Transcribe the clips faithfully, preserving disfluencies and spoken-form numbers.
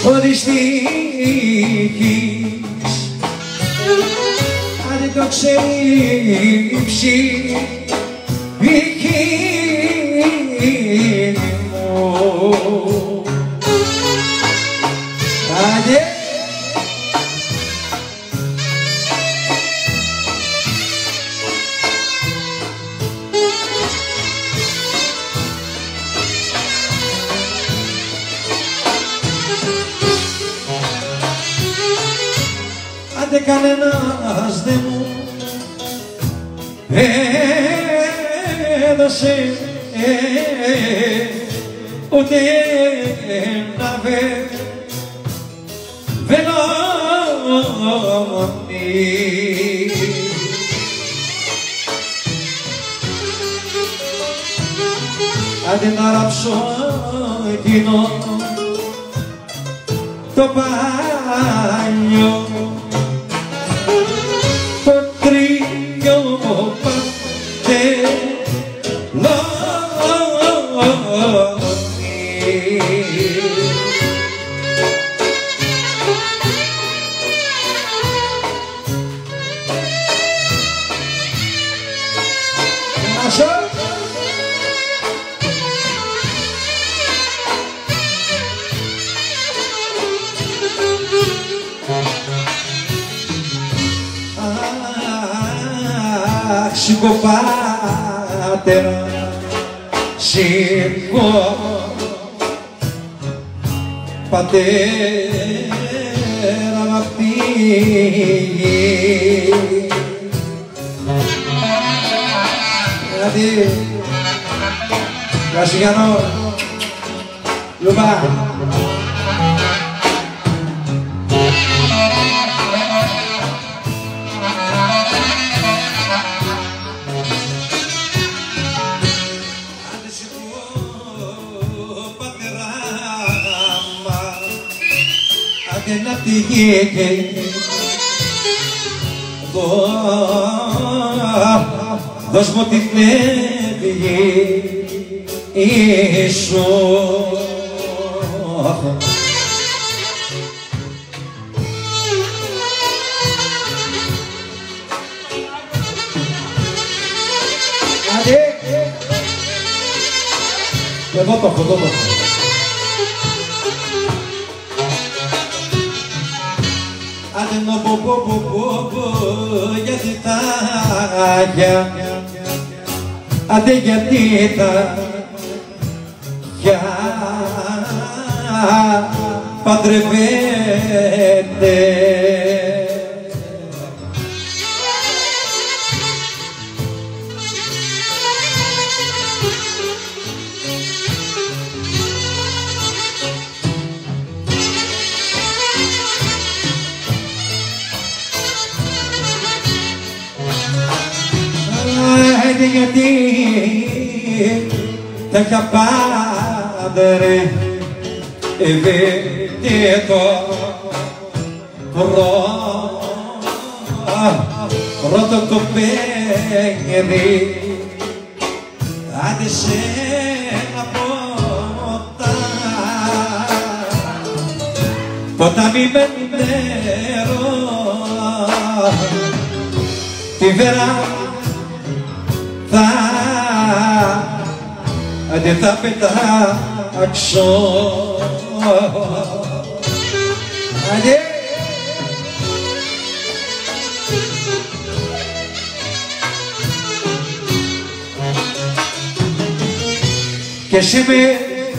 οριστικής αν το ξερίψει η χείλη μου. Άντε! Άντε κανένας δεν μου έδωσε ούτε ένα βελόνι. Άντε να ράψω εκείνο το παλιό το τρίγιο σηκώ πατέρα, σηκώ πατέρα μ' απ' τη γη. Δηλαδή, Κασιγιανό, Λουμπά. Και να τη γη και δώσ' μου την ευγή σου. Άντε! Εδώ το έχω, εδώ το έχω. Άντε να πω πω πω πω πω γιατί τα για άντε γιατί τα για παντρεύετε. Γιατί τα είχα πάντρε ευαίσθητο πρώτο το παιδί άντε σε ένα ποτά ποτάμι με νερό τη βέρα θα άντε θα πετάξω. Άντε! Και εσύ με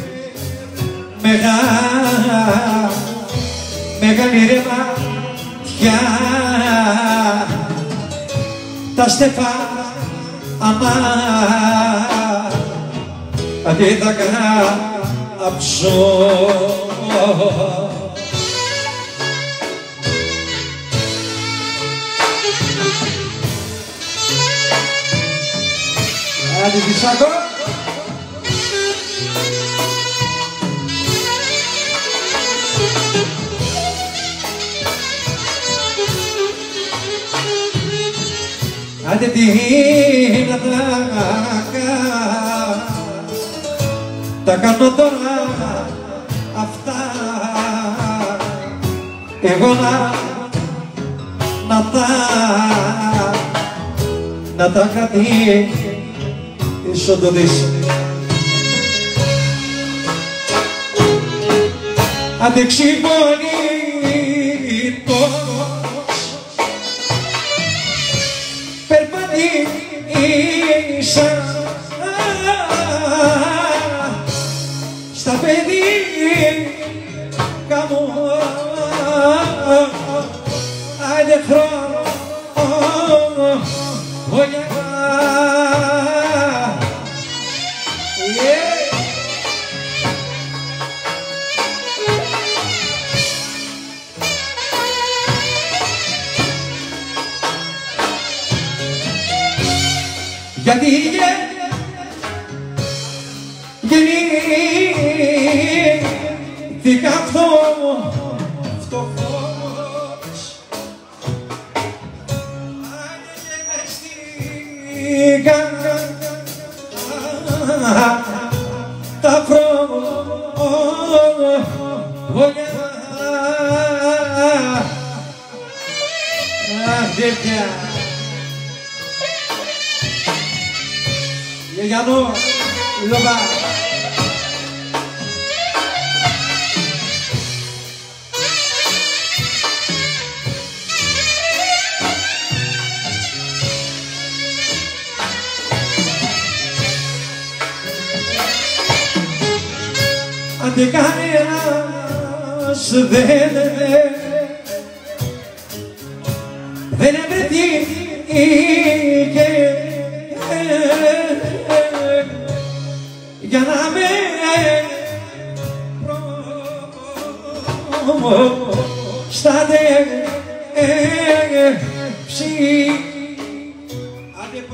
μεγάλη μεγάλη ρε ματιά τα στεφά αμά αντί θα κάψω. Άντε Φυσάκο. Άντε τι να τα κάνω τώρα αυτά εγώ να, να τα, να τα κρατήσω το δεις. Αντεξιμονήτως περπατήσα στα παιδίκα μου, άντε χρόνια. Γιατί γεννήθηκα φτωχός, ανεγεννήθηκα τα χρόνια. Αδέρφια, Γιάννο, Λόμπα. Άντε κανένας δεν δεν βρεθήκε για να με προστατεύσει. Άντε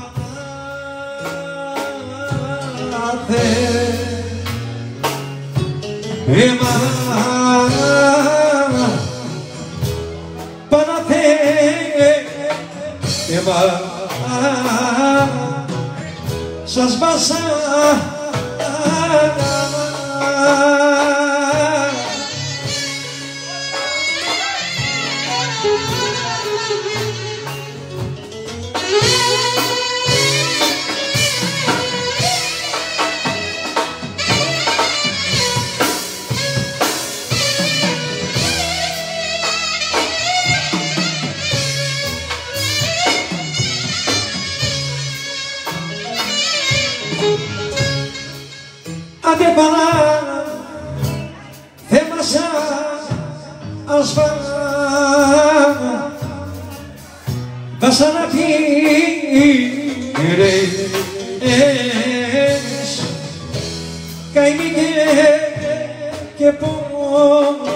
Πανάθε, εμά Πανάθε, εμά σας βάσα. Άντε Πανάθε μας βασαναπήρες καημοί και πόνοι.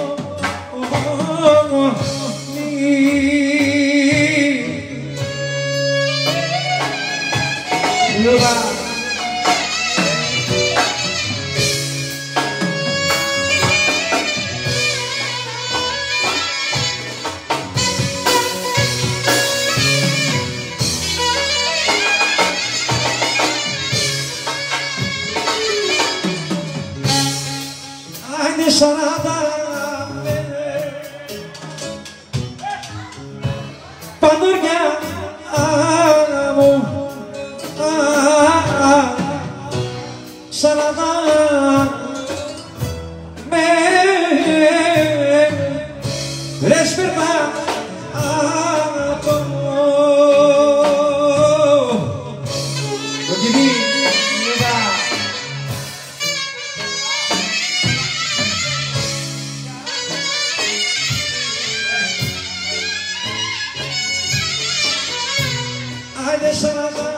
Σαράντα παντουριά μου, σαράντα μέρες περνάω το κηδί. Άντε σαράντα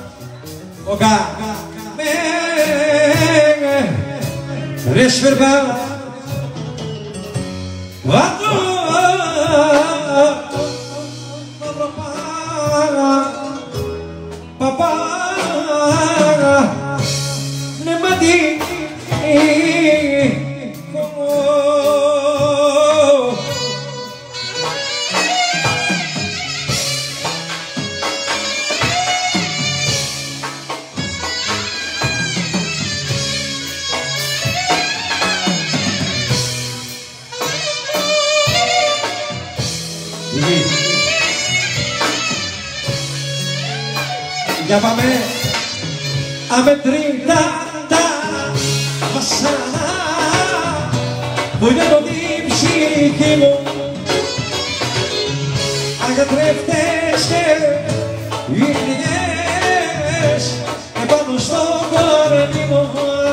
μέρες περνάω παπάρα ναι μαντί Για πάμε. Αμετρήτα τα βασανά που είναι το την ψυχή μου. Αγατρεύτες και οι πληγές επάνω στο κορμί μου.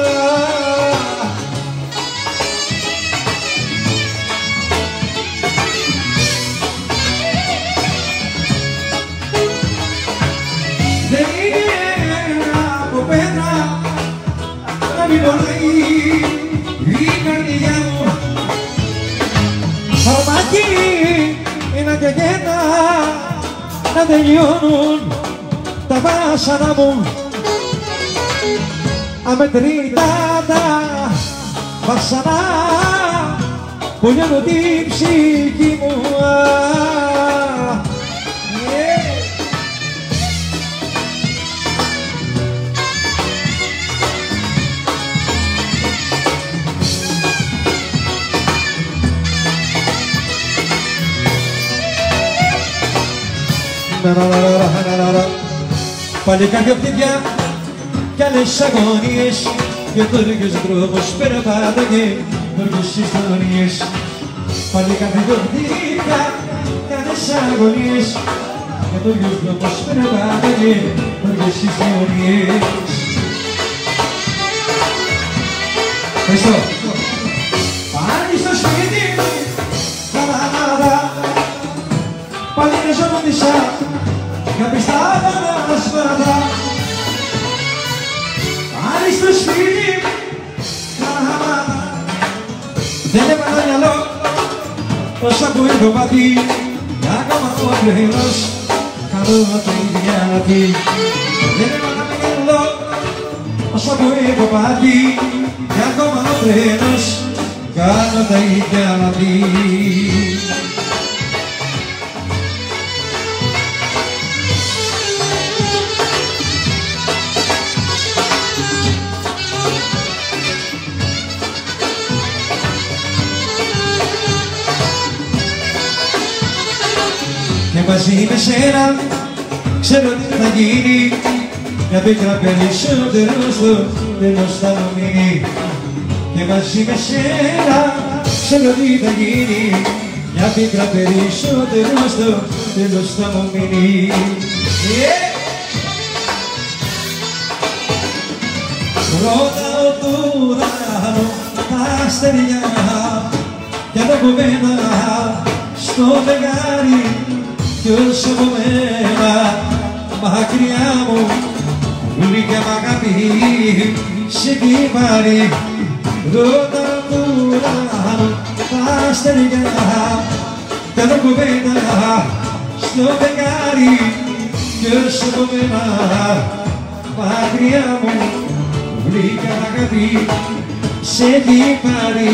Δεν είναι από πέτρα να μην πονάει η καρδιά μου. Φαρμάκι είναι και γένα να τελειώνουν τα βάσανα μου. Αμετρήτα τα βάσανα που λιώνουν την ψυχή μου. Πάλι κάποια χτυπιά κι άλλες αγωνίες και τόργιος δρόμος περπάτα και τόργιες ιστορίες. Πάλι κάποια χτυπιά κι άλλες αγωνίες και τόργιος δρόμος περπάτα και τόργιες ιστορίες. Ευχαριστώ. Πάλι στο σπίτι μου, καραμάδα, πάλι ζωνόντισα για πιστάτα να σπάτα. Πάλι στο σπίτι μου, καραμάδα, δεν έβαλα μυαλό όσα που έχω πάθει κι ακόμα ο απλός κάνω τα ίδια λάθη. Δεν έβαλα μυαλό όσα που έχω πάθει κι ακόμα ο τρένος κάνω τα ίδια λάθη. Και μαζί με σένα ξέρω τι θα γίνει, μια πίκρα περισσότερο στο τέλος θα μου μείνει. Και μαζί με σένα ξέρω τι θα γίνει, μια πίκρα περισσότερο στο τέλος θα μου μείνει. Yeah! Ρωτάω του ουρανού τα αστεριά κι αναπομένα στο φεγγάρι ποιος από μένα μακριά μου γλυκιά μ' αγάπη σε έχει πάρει. Ρώτα του ουρανού τα αστεριά κι αν κουβέντα στο φεγγάρι ποιος από μένα μακριά μου γλυκιά μ' αγάπη σε έχει πάρει.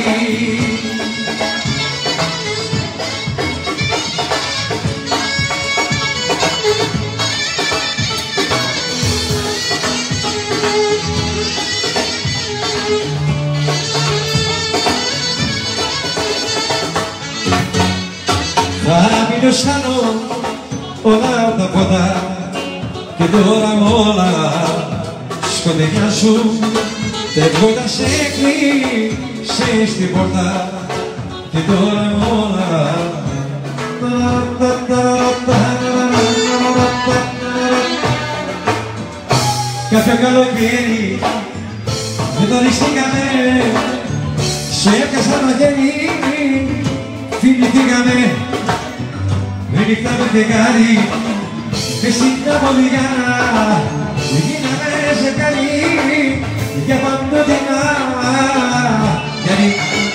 Θα μην αισθάνω όλα τα ποτά και τώρα όλα σκοτεινιάζουν. Τεύγοντας σε κλείσες στην πόρτα και τώρα όλα κάποιο καλοκαίρι με το ριστήκαμε, σε έπιασα το χέρι, φιληθήκαμε με νύχτα το φεγγάρι και στην καμποδιά γίναμε ζευγάρι για παντοτινά. Γιατί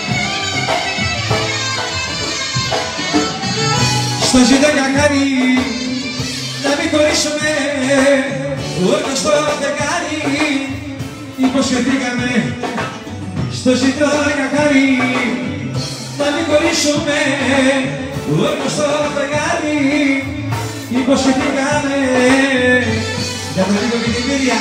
στο ζητώ για χάρη να μην χωρίσουμε ούτε στο φεγγάρι υποσχεθήκαμε. Στο ζητώ για χάρη να μην χωρίσουμε ούτε στο φεγγάρι υποσχεθήκαμε. Για το λίγο και την πύρια.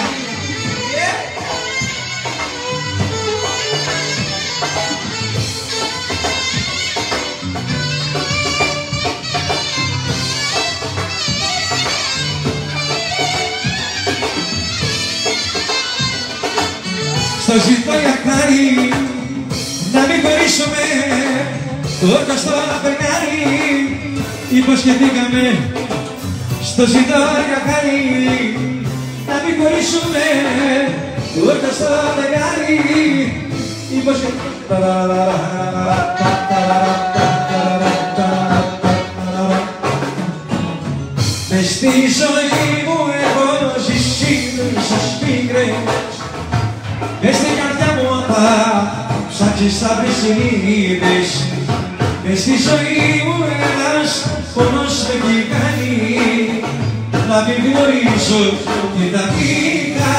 ζητώ για χάρη να μην χωρίσουμε όρκο στο φεγγάρι. Υποσχεθήκαμε στο ζητώ για χάρη να μην χωρίσουμε όρκο στο φεγγάρι. Υποσχεθήκαμε. Μες στη ζωή μου έχω ζήσει τόσες πίκρες, μες στην καρδιά μου θα ψάξεις θα βρεις συνείδες. Μες στη ζωή μου ένας πόνος με έχει κάνει να μην γνωρίζω τι θα πήγα.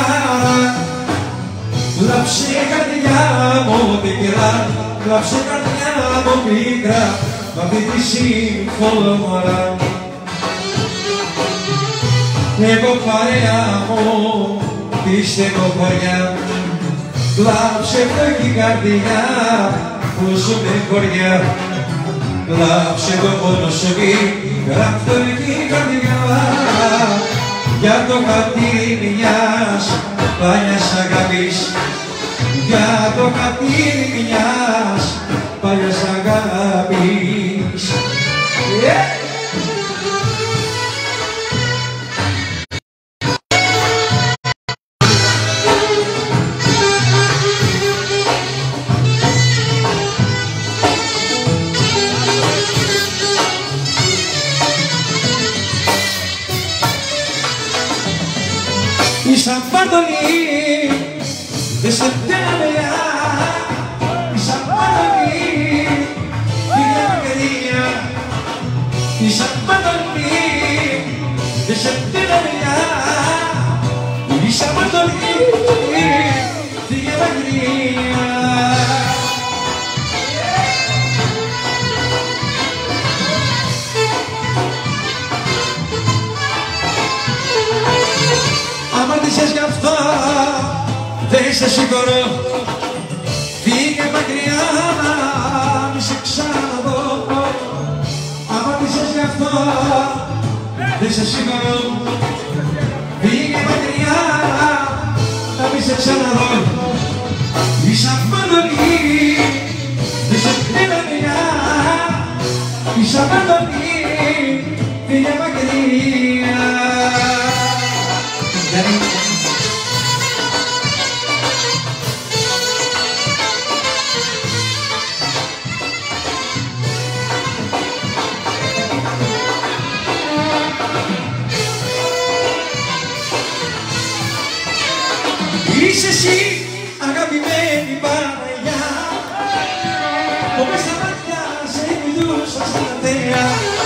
Κλάψε καρδιά μου πικρά, κλάψε καρδιά μου πικρά μ' αυτή τη συμφωνία. Εγώ παρέα μου τη στενοχωριά, κλάψε φτωχή καρδιά που ζούμε χωριά. Κλάψε το πόνο σου πίκρα φτωχή καρδιά για το χατήρι μιας παλιάς αγάπης, για το χατήρι μιας παλιάς αγάπης. Yeah! Η Σαμπάντολη δεν σε τέλεια, η Σαμπάντολη πήγε μακριά. Η Σαμπάντολη δεν σε τέλεια, η Σαμπάντολη πήγε μακριά. Αμάρτησες γι' αυτό, δεν σε συγχωρώ. Φύγε μακριά να μη σε ξαναδώ. Αμάρτησες γι' αυτό, δεν σε συγχωρώ. Φύγε μακριά να μη σε ξαναδώ. Η Σαμπάντολη δεν σε τέλεια, η Σαμπάντολη φύγε μακριά. Είσαι εσύ αγαπημένη Παναγιά, που μες στα μάτια σε μιλούσα στα θέα.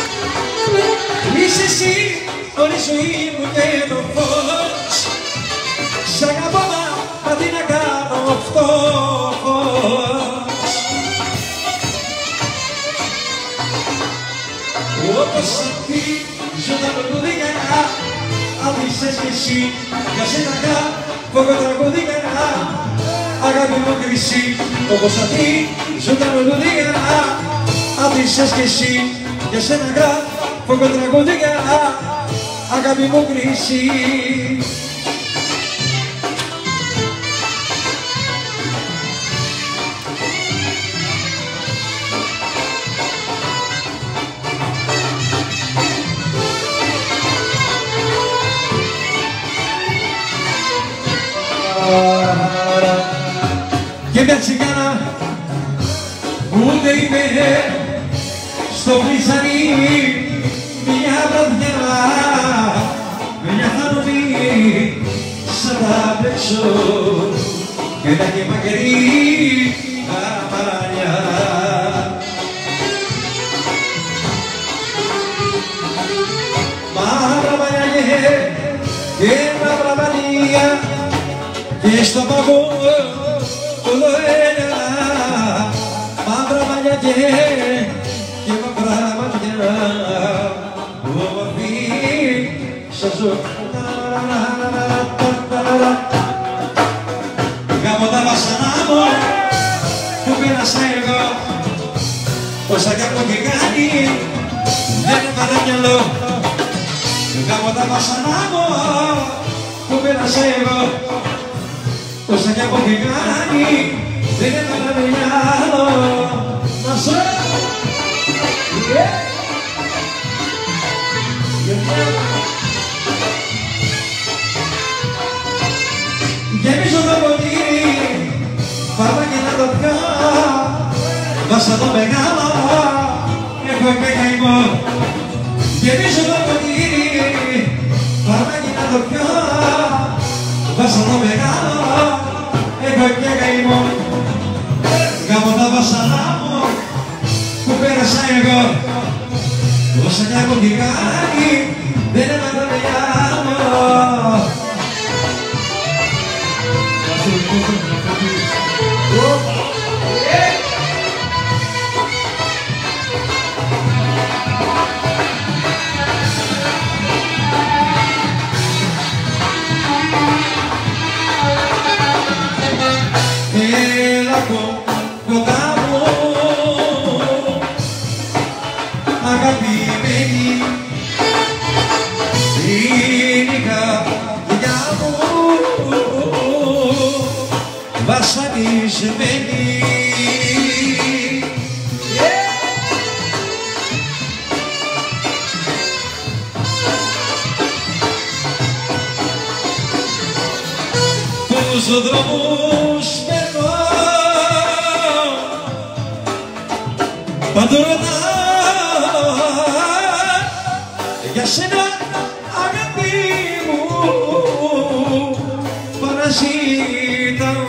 Είσαι εσύ όλη η ζωή μου και το φως, σ' αγαπώ μα τι να κάνω φτωχός. Όπως αυτή ζωντανό τραγουδίγανα, άφησες κι εσύ για σένα φόβο τραγουδίγανα, αγάπη μου χρυσή. Όπως αυτή ζωντανό τραγουδίγανα, άφησες κι εσύ για σένα φόβο τραγουδίγανα, αγάπη μου χρυσή. Και μια τσιγάρα ούτε είμαι στο φλισανί, μια βραδιά, μια χανομή σαν τα πλέξω και τα κεμακερί τα μαλλιά. Μαύρα μαλλιά και μαύρα μαλλιά και στο παγό όλο ένα, μαύρα μαλλιά και μαύρα μαλλιά, όμορφη σας ζω. Γάμω τα βασανά μου που πέρασα εγώ, όσα κι έχω και κάνει δεν έβαλα μυαλό. Γάμω τα βασανά μου που πέρασα εγώ, τόσα κι από την κάνει, δεν έβαλα μυαλό. Να σου γεμίζω το ποτήρι, πάμε και να το πιω, βάσα το μεγάλο, έχω και καημό. Γεμίζω το ποτήρι, πάμε και να το πιω, βάσα το μεγάλο, έχω και καημό. Γάμω τα βασανά μου που πέρασα εγώ, όσα κι έχω την κάνει, δεν έβαλα μυαλό. Έλα κοντά μου, αγαπημένη, είναι η καρδιά μου βασανισμένη. Τους δρόμους περνώ, παντού ρωτάω για σένα αγάπη μου, παραζητάω.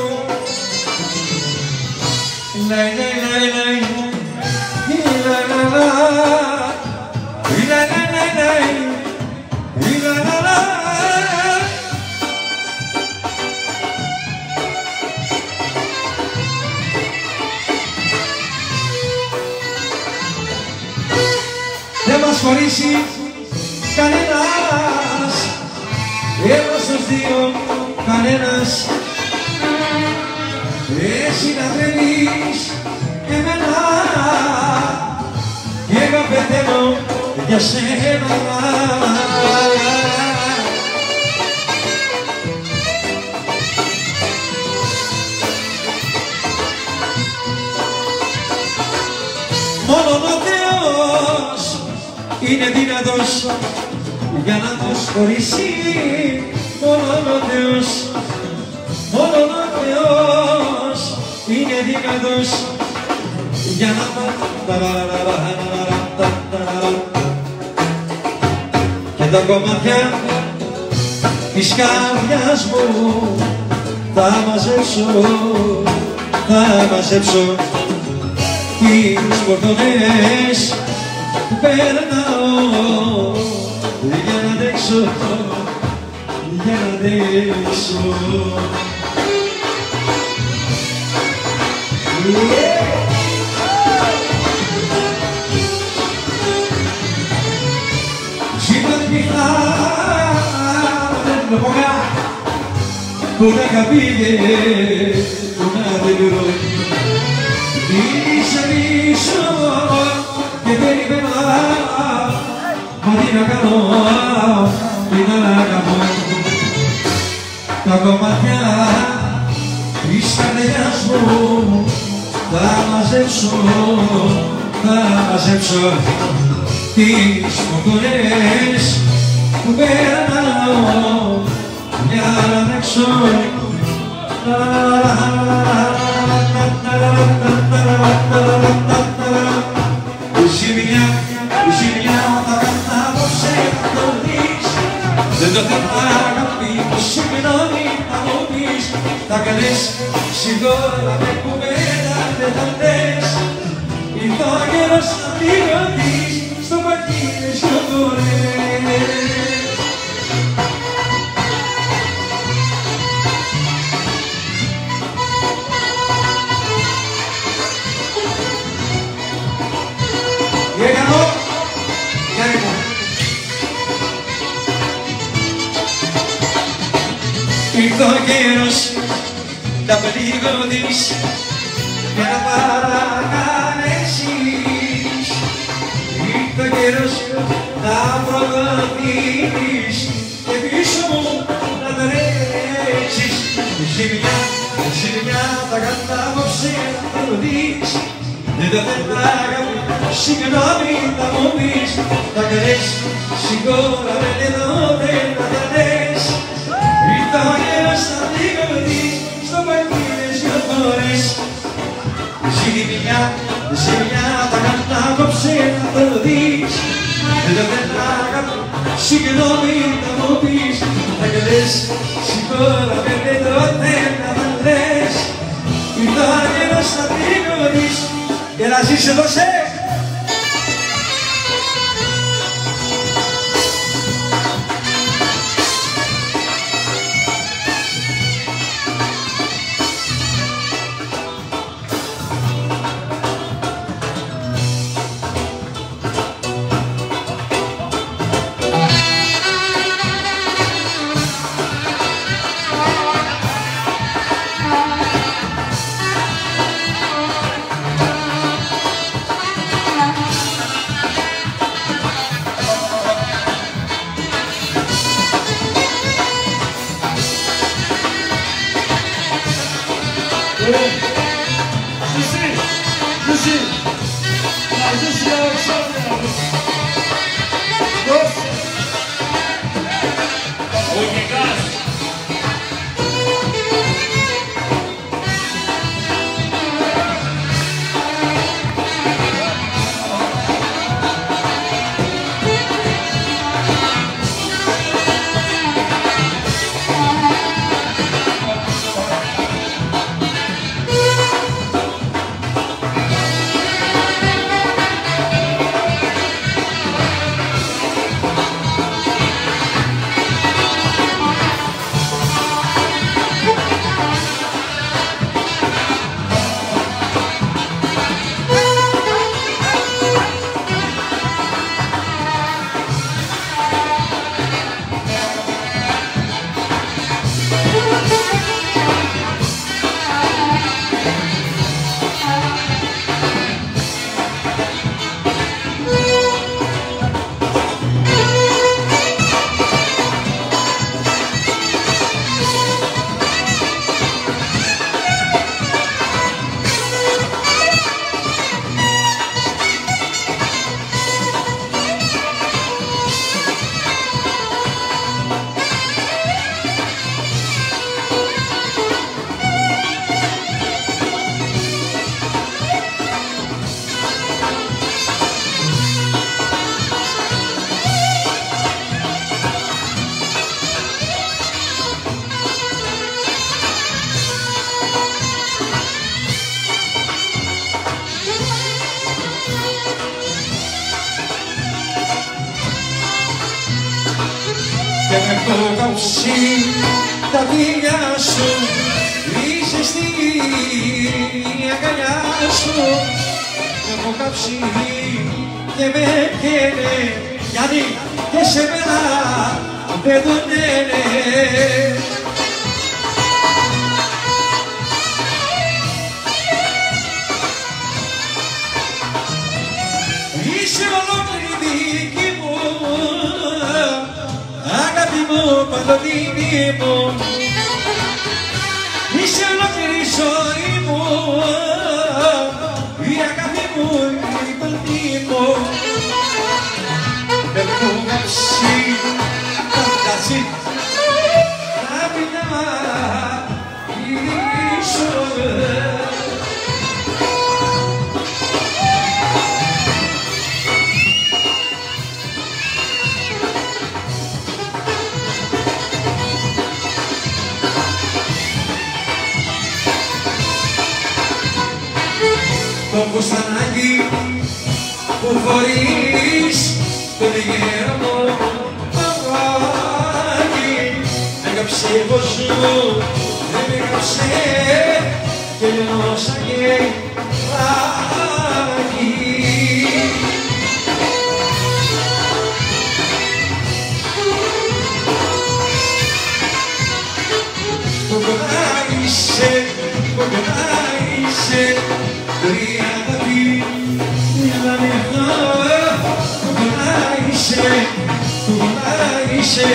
Λαϊ λαϊ λαϊ λαϊ, λαϊ λαϊ λαϊ, λαϊ λαϊ λαϊ, λαϊ λαϊ λαϊ. Δεν μας χωρίσει κανένας, ένας στους δύο κανένας. Εσύ να θέλεις εμένα και εγώ πεθαίνω για σένα. Μόνον ο Θεός είναι δυνατός για να μας χωρίσει. Μόνον ο Θεός, μόνον ο Θεός είναι δυνατός για να μας. Και τα κομμάτια της καρδιάς μου θα μαζέψω, θα μαζέψω τις πορτονές που περνάω για να αντέξω, για να αντέξω. Σήμερα νύχτα δεν το πογά που να καπήγε, που να δεν βρω. Είσαι πίσω και περιμένα, μα τι να κάνω, τι να κάνω. Τα κομμάτια της καρδιάς μου θα μαζέψω, θα μαζέψω τις φωτονές που περνάω για να αντέξω. Δεν το θέλω αγάπη, συγγνώμη να μου πεις. Θα καλές συγγνώμη με κουβέντα δεν θα λες. Ήρθα ο καιρός να πληρωθείς στο παρκίνι στο κορές. Για καλό, για λοιπόν. Ήρθε ο καιρός να πληγωθείς και να παρακαλέσεις. Ήρθε ο καιρός να προδοθείς και πίσω μου να τρέξεις. Ζημιά το δεις. Δεν το θέλω αγάπη, συγγνώμη θα μου πεις. Θα καλές, συγχώρα με εδώ δεν θα τα λες. Ήρθα ο καιρός να πληγωθείς, στο παρκείλες δυο φορές. Εσύ τη μια, εσύ μια, τα κάνω απόψε να το δεις. Δεν το θέλω αγάπη, συγγνώμη θα μου πεις. Θα καλές, συγχώρα με εδώ δεν θα τα λες. Ήρθα ο καιρός να πληγωθείς. Έλα ζήσε δώσε! Jussi, Jussi, ja, Jussi ja Alexander. Los. Okay, Gas. Και με έχω κάψει τα φίλια σου, είσαι στη αγκαλιά σου. Με έχω κάψει και με καίνε, γιατί και σε μένα δεν δουλεύε. Είσαι ολόκληρη δική μου, αγάπη μου, παντοτινή μου. Είσαι ολόκληρη η ζωή μου, η αγάπη μου, η παντή μου. Με έχω κάψει τα φυλασί, τα πεινά ίσο. Το φουστανάκι που φορείς, το λιγέρο μου παπάκι. Με κάψε πως μου, δεν με κάψε και λιώνωσα και ράκι. Που κοντά είσαι, που κοντά είσαι, τρία τα πει, να με χωρώ, που κοντά είσαι, που κοντά είσαι.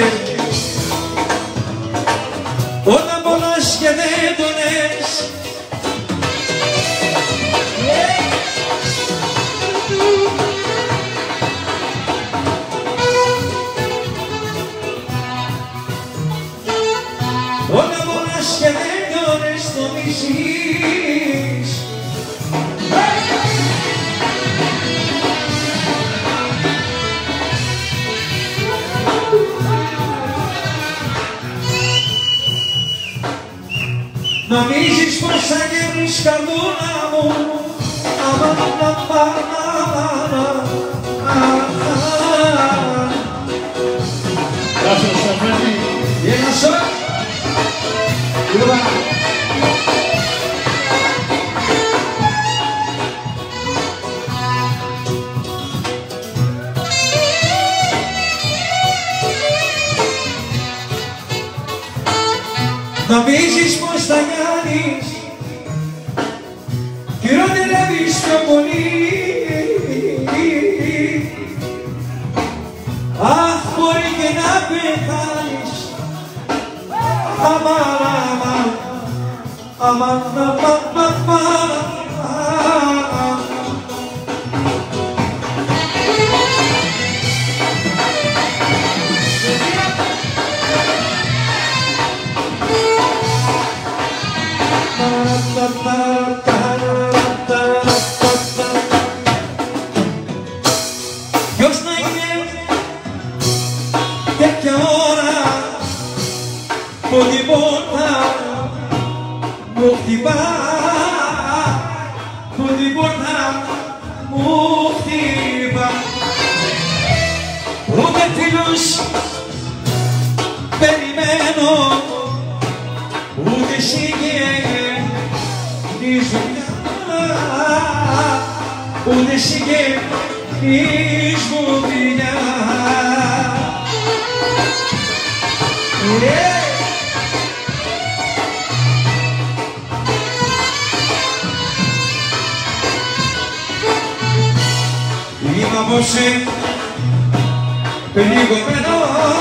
Όταν πονάς και δεν το λες, Νομίζεις πως θα γίνεις καρδούλα μου. Αμάν, αμάν, αμάν, αμάν. Gracias, Σταφέντη. Γεια σου. Κούρβα. Νομίζεις πως θα κάνεις, χειρότερευεις πιο πολύ. Αχ, μπορεί και να πεθάνεις. Αμάν, αμάν, αμάν, αμάν, αμάν. Ποιος να είναι τέτοια ώρα που τίποτα μου χτυπά, που τίποτα μου χτυπά. Ούτε φίλους περιμένω, ούτε συγγενείς ούτε συγγενείς μου φιλιά. Είμαι απόψε πληγωμένο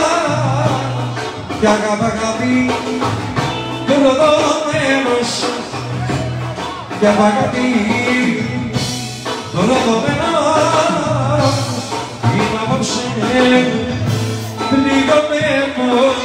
κι αγάπη αγάπη προδομένος, κι αγάπη προδομένος. Είμαι απόψε πληγωμένος.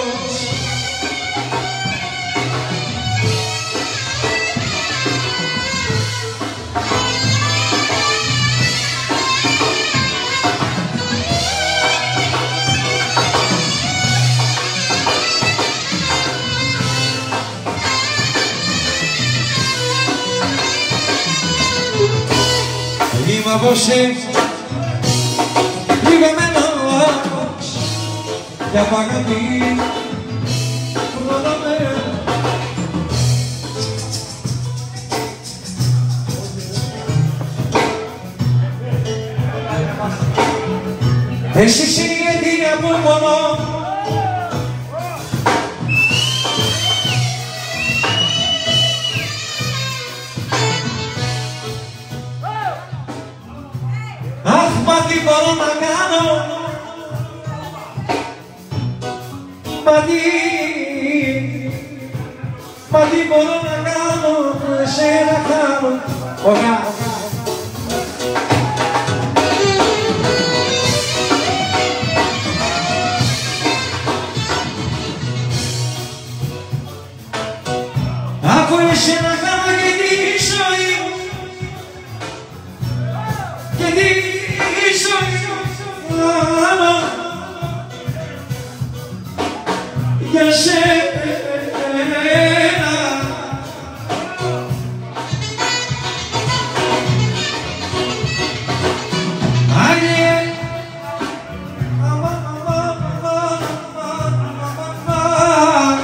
Είμαι απόψε πληγωμένος κι απ' αγάπη προδομένος. Εσύ είσαι η αιτία που πονώ, αχ, μα τι μπορώ να κάνω, μα τι, μα τι μπορώ να κάνω, εσένα κάνω, ωγά, ωγά. Αφού εσένα κάνω και τη ζωή μου, και τη ζωή μου, για σένα. Άγιε, αμάν, αμάν, αμάν, αμάν.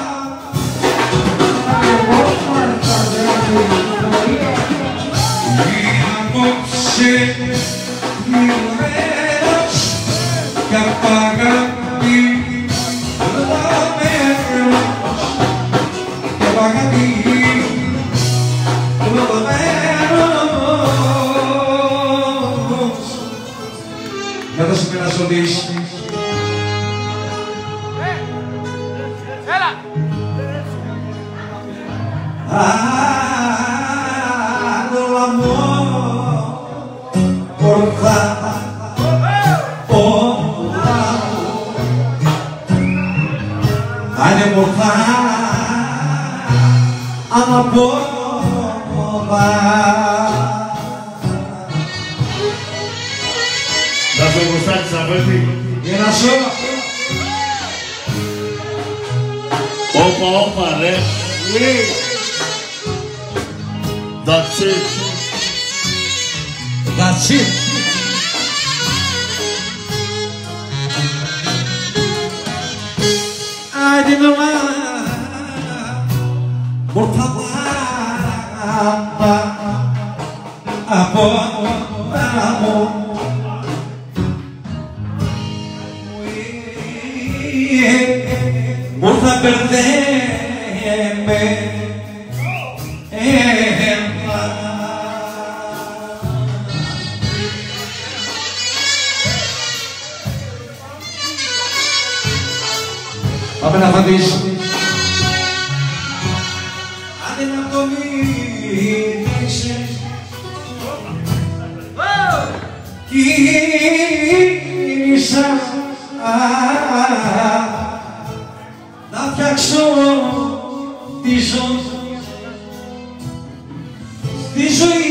Είμαι απόψε πληγωμένος κι απ' αγάπη προδομένος, κι απ' αγάπη προδομένος. Να δώσουμε ένα σωλής. Άλλο amor por favor, άνε por favor, Gracias, Κωστάκη, Σταφέντη. Γεια σου. Όπα, όπα, ρε. That's it. That's it. I didn't know Murtala Abo Abo Murta perdeme Πάμε να φαντήσεις. Άντε να το μίλησες Κίνησα να φτιάξω τη ζωή Τη ζωή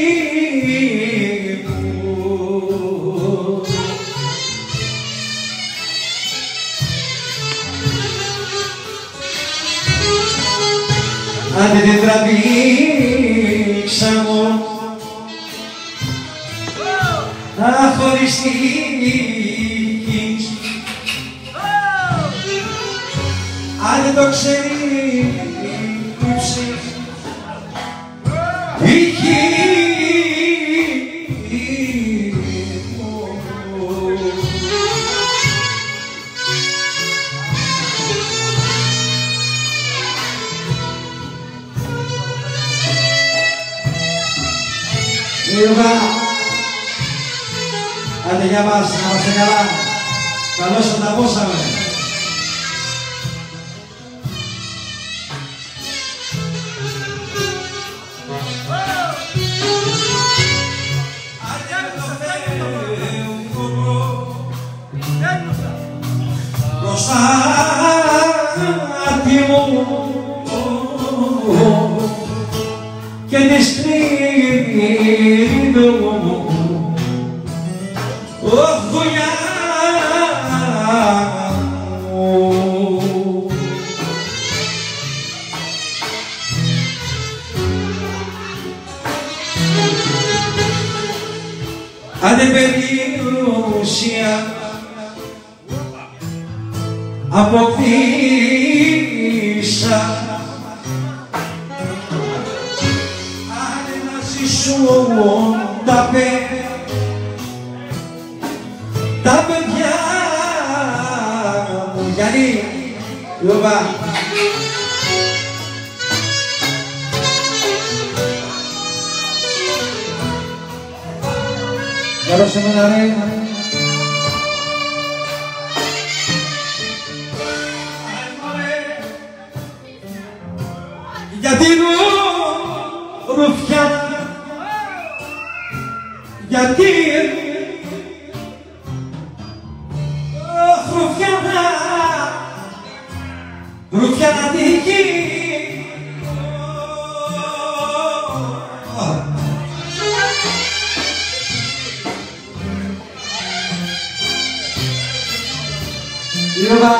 Αν δεν την τραβήξα μου να χωριστείς Αν δεν το ξέρεις η γη μου Ιωβά, άντε για μας, να είμαστε καλά. Καλώς θα τα πόσαμε. Προστάτη μου και τη στρίδω Ωχ, δουλειά μου Αν δεν περιουσία αποκτήσα Αν να ζήσουν τα παιδιά τα παιδιά μου Γιάννη, Ιωβά Καλώς εμένα ρε Γιατί ρουφιά Γιατί Ρουφιάνα Ρουφιάνα δική Ιωβά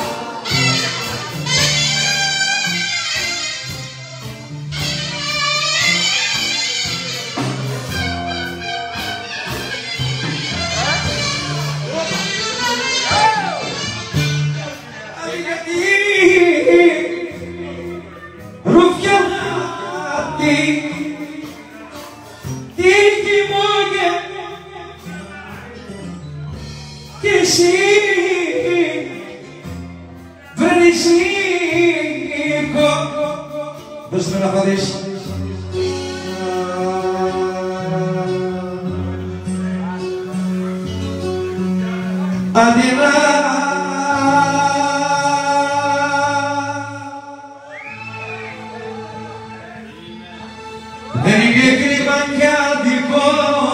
και εσύ βρυσίκο δώστε με να φαδείς αντινά δεν είναι κρίμα κι αντικό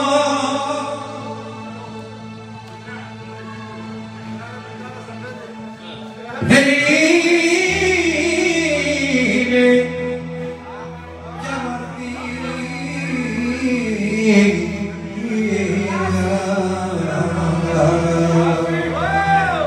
δεν είναι κι αμαρτία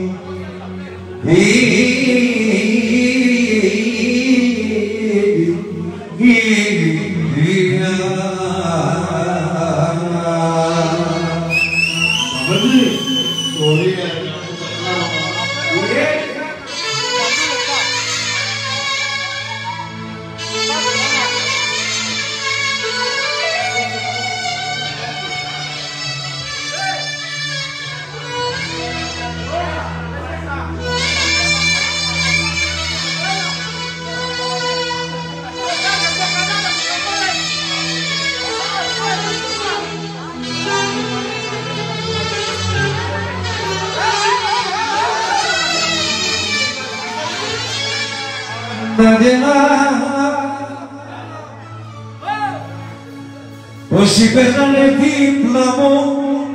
Όσοι περνάνε δίπλα μου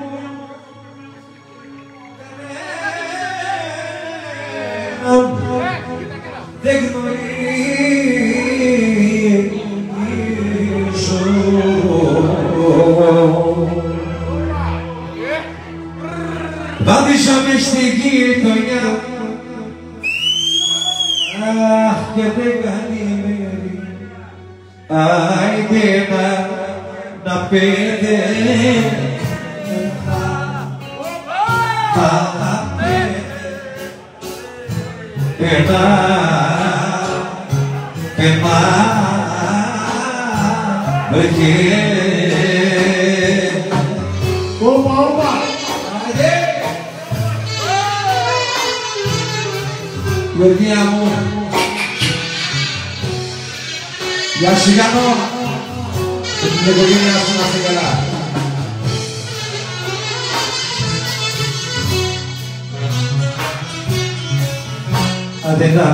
δεν γνωρίζω. Βάδισσα μες στη γειτονιά, αχ και δεν κάνει μέρη, άιντε να να πέτε τα πέτα πέτα πέτα Όπα, όπα! Γεωργία μου, γεια σου Γιάννο, και την οικογένειά σου να είστε καλά. Άντε να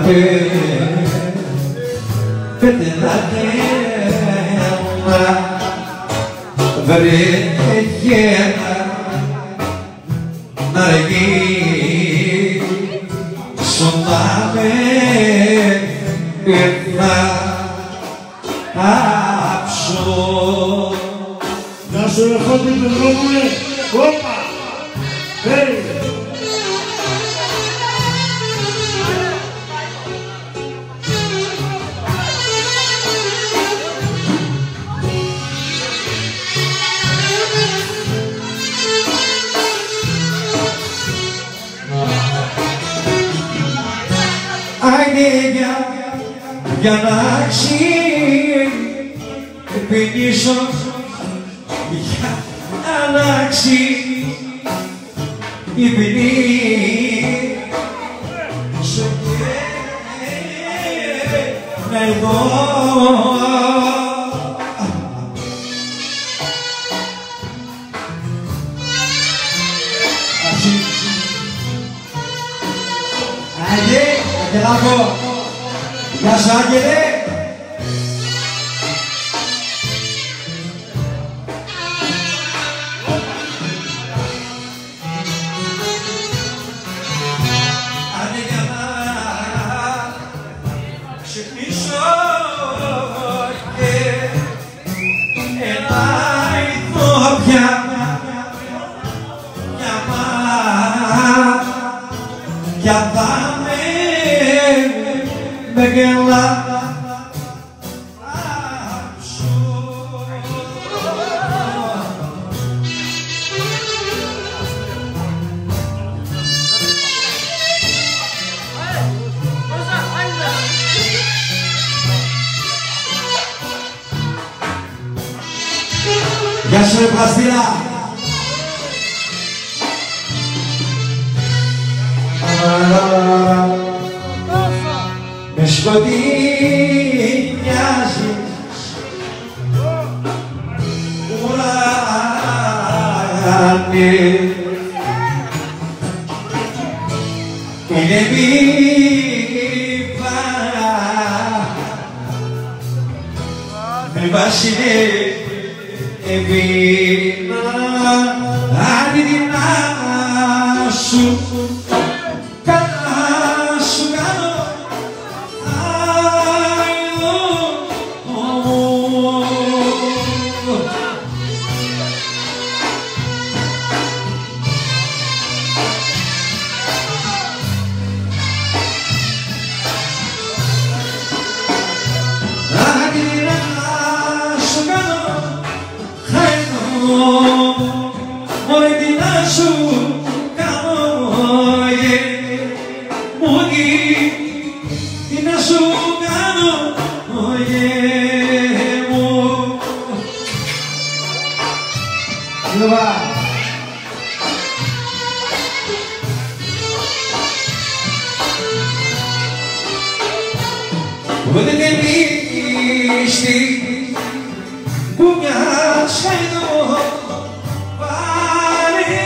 πέτε να τέμα, βρέγε να αργεί, σοντάμε πέτα άψω. Να σου ερχόταν τον δρόμο, ρε! Όπα! Hey! Αγγέλια για να ξυπνήσω, για να ξυπνήσω και εδώ. Άγγελε, Αγγελάκο, γεια σου Άγγελε. Άντε για να ξυπνήσω και ένα ηθώ πια για μας, για πάμε με γελά. Γεια σου ρε Πλαστήρα. Με σκοτεινιάζεις ουράνι, είναι μήπα με βασιλεύει αντιδυνά σου. τι να σου κάνω, ωγέ μου. Λοβά. Ούτε τελίστη που μοιάσα εδώ πάρε.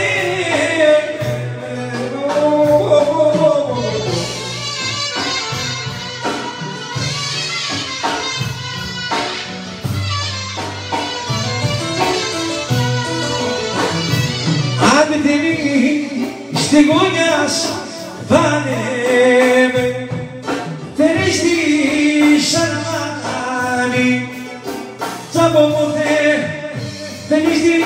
Άντε τελίστη γωνιάς βάλε με, θέλεις τη σαρμάνι, τσάμπο ποτέ, θέλεις τη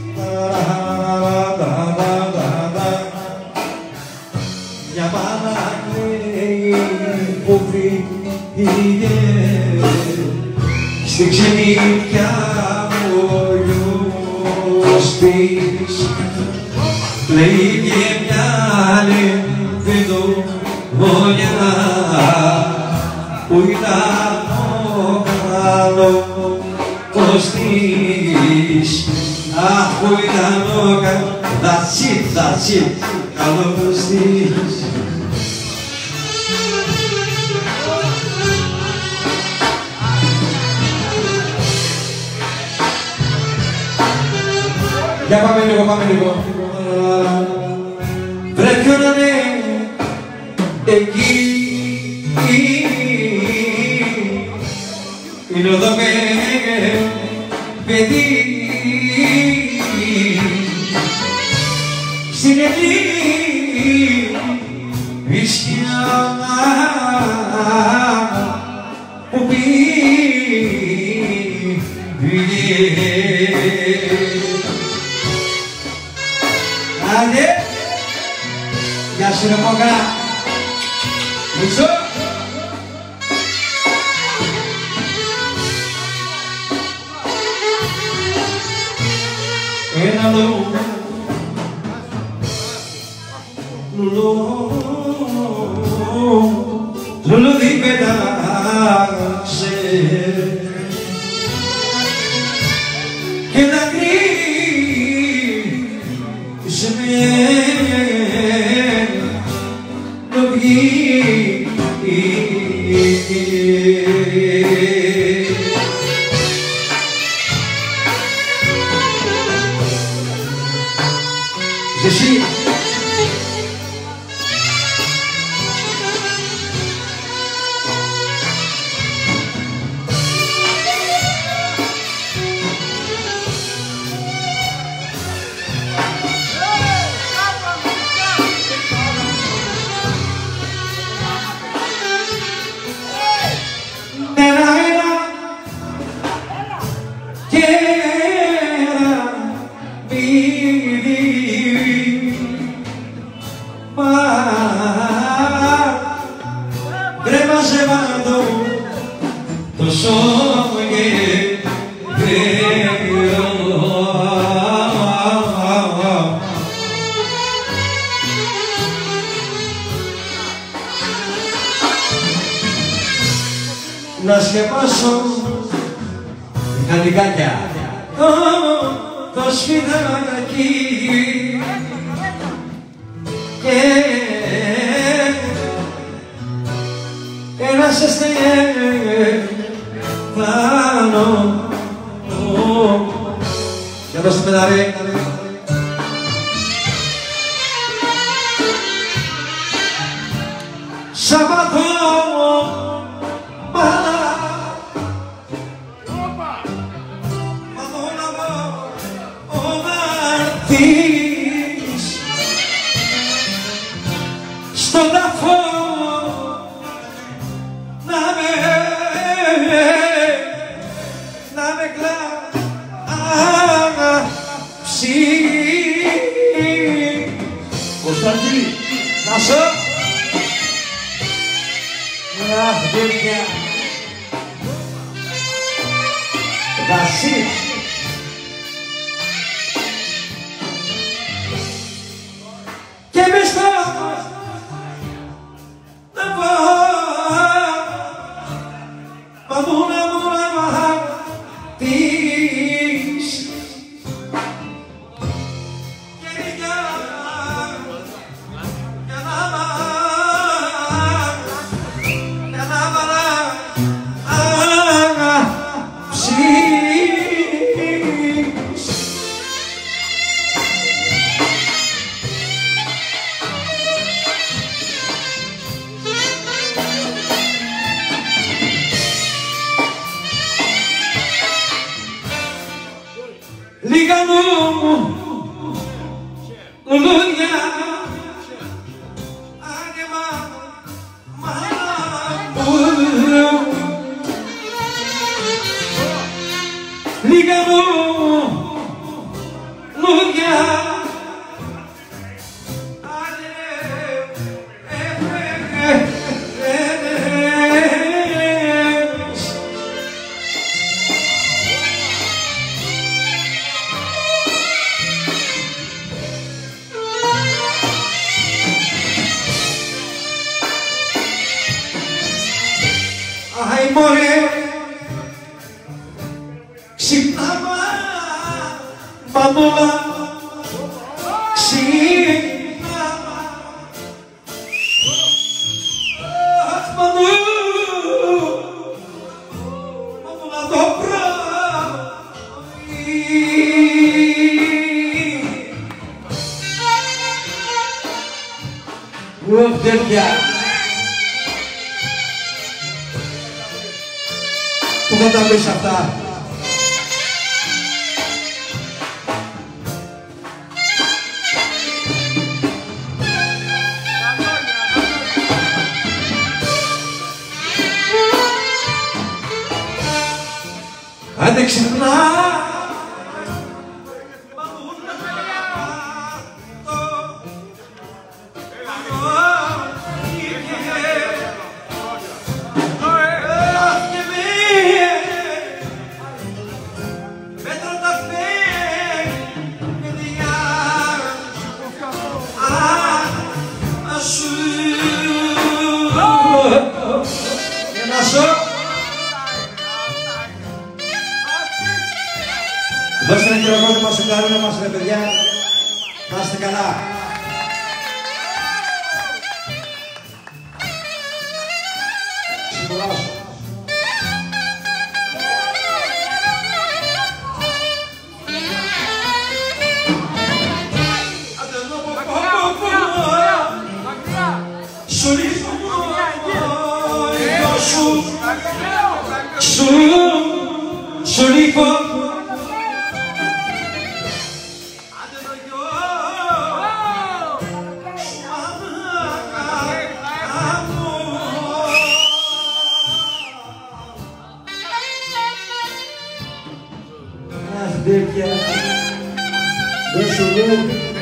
μια μάνα κλαίει που φύγε στη ξενιτιά μου ο γιος της, λέει και μια άλλη παιδογονιά που ήταν ο καλός της. Αχ, που ήταν ο καλός της, καλός της. Για πάμε λίγο, πάμε λίγο. Βρε ποιον να είναι εκεί, είναι εδώ παιδί στην αιγή βυσκιά που πήγε. Άντε, γεια σου ρε μόκρα, μισό. Ένα λόγο, λουλούδι πετάξε και δακρύσε με το βγει. Εσύ το σώμα και να σκεπάσω τα λιγάκια το σφιδάκι και ένα σε στεφάνω. Για δώστε με ένα ρε. Σαββατό στον ταφό να με να με κλάψει. Κωνσταντή, να σου αχ, παιδιά Δασί και μες στο μου λουλούδια άγεμα μαμπούλου λίγα μου λουλούδια Αϊ μωρέ, ξυπνά μανούλα, ξυπνά αχ μανούλα, μανούλα το πρωί. Ουφ, τέτοια. Πού θα τα πεις αυτά? Άντε ξυπνά δώστε ένα χειροκρότημα στο καρούνο μας, ρε παιδιά. Να είστε καλά. Συμπολάσου. Σου ρίπω τέτοια δεν σου λέω.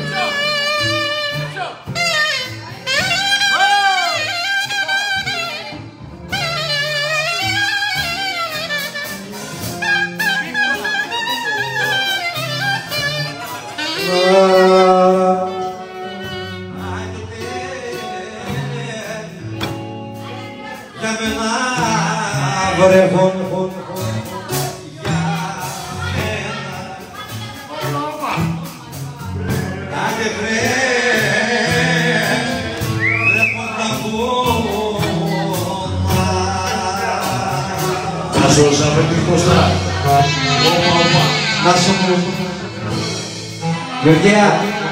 Για μένα βρέχον να σου αφαιρετείς μπροστά. Να σου μου. Γεωργία.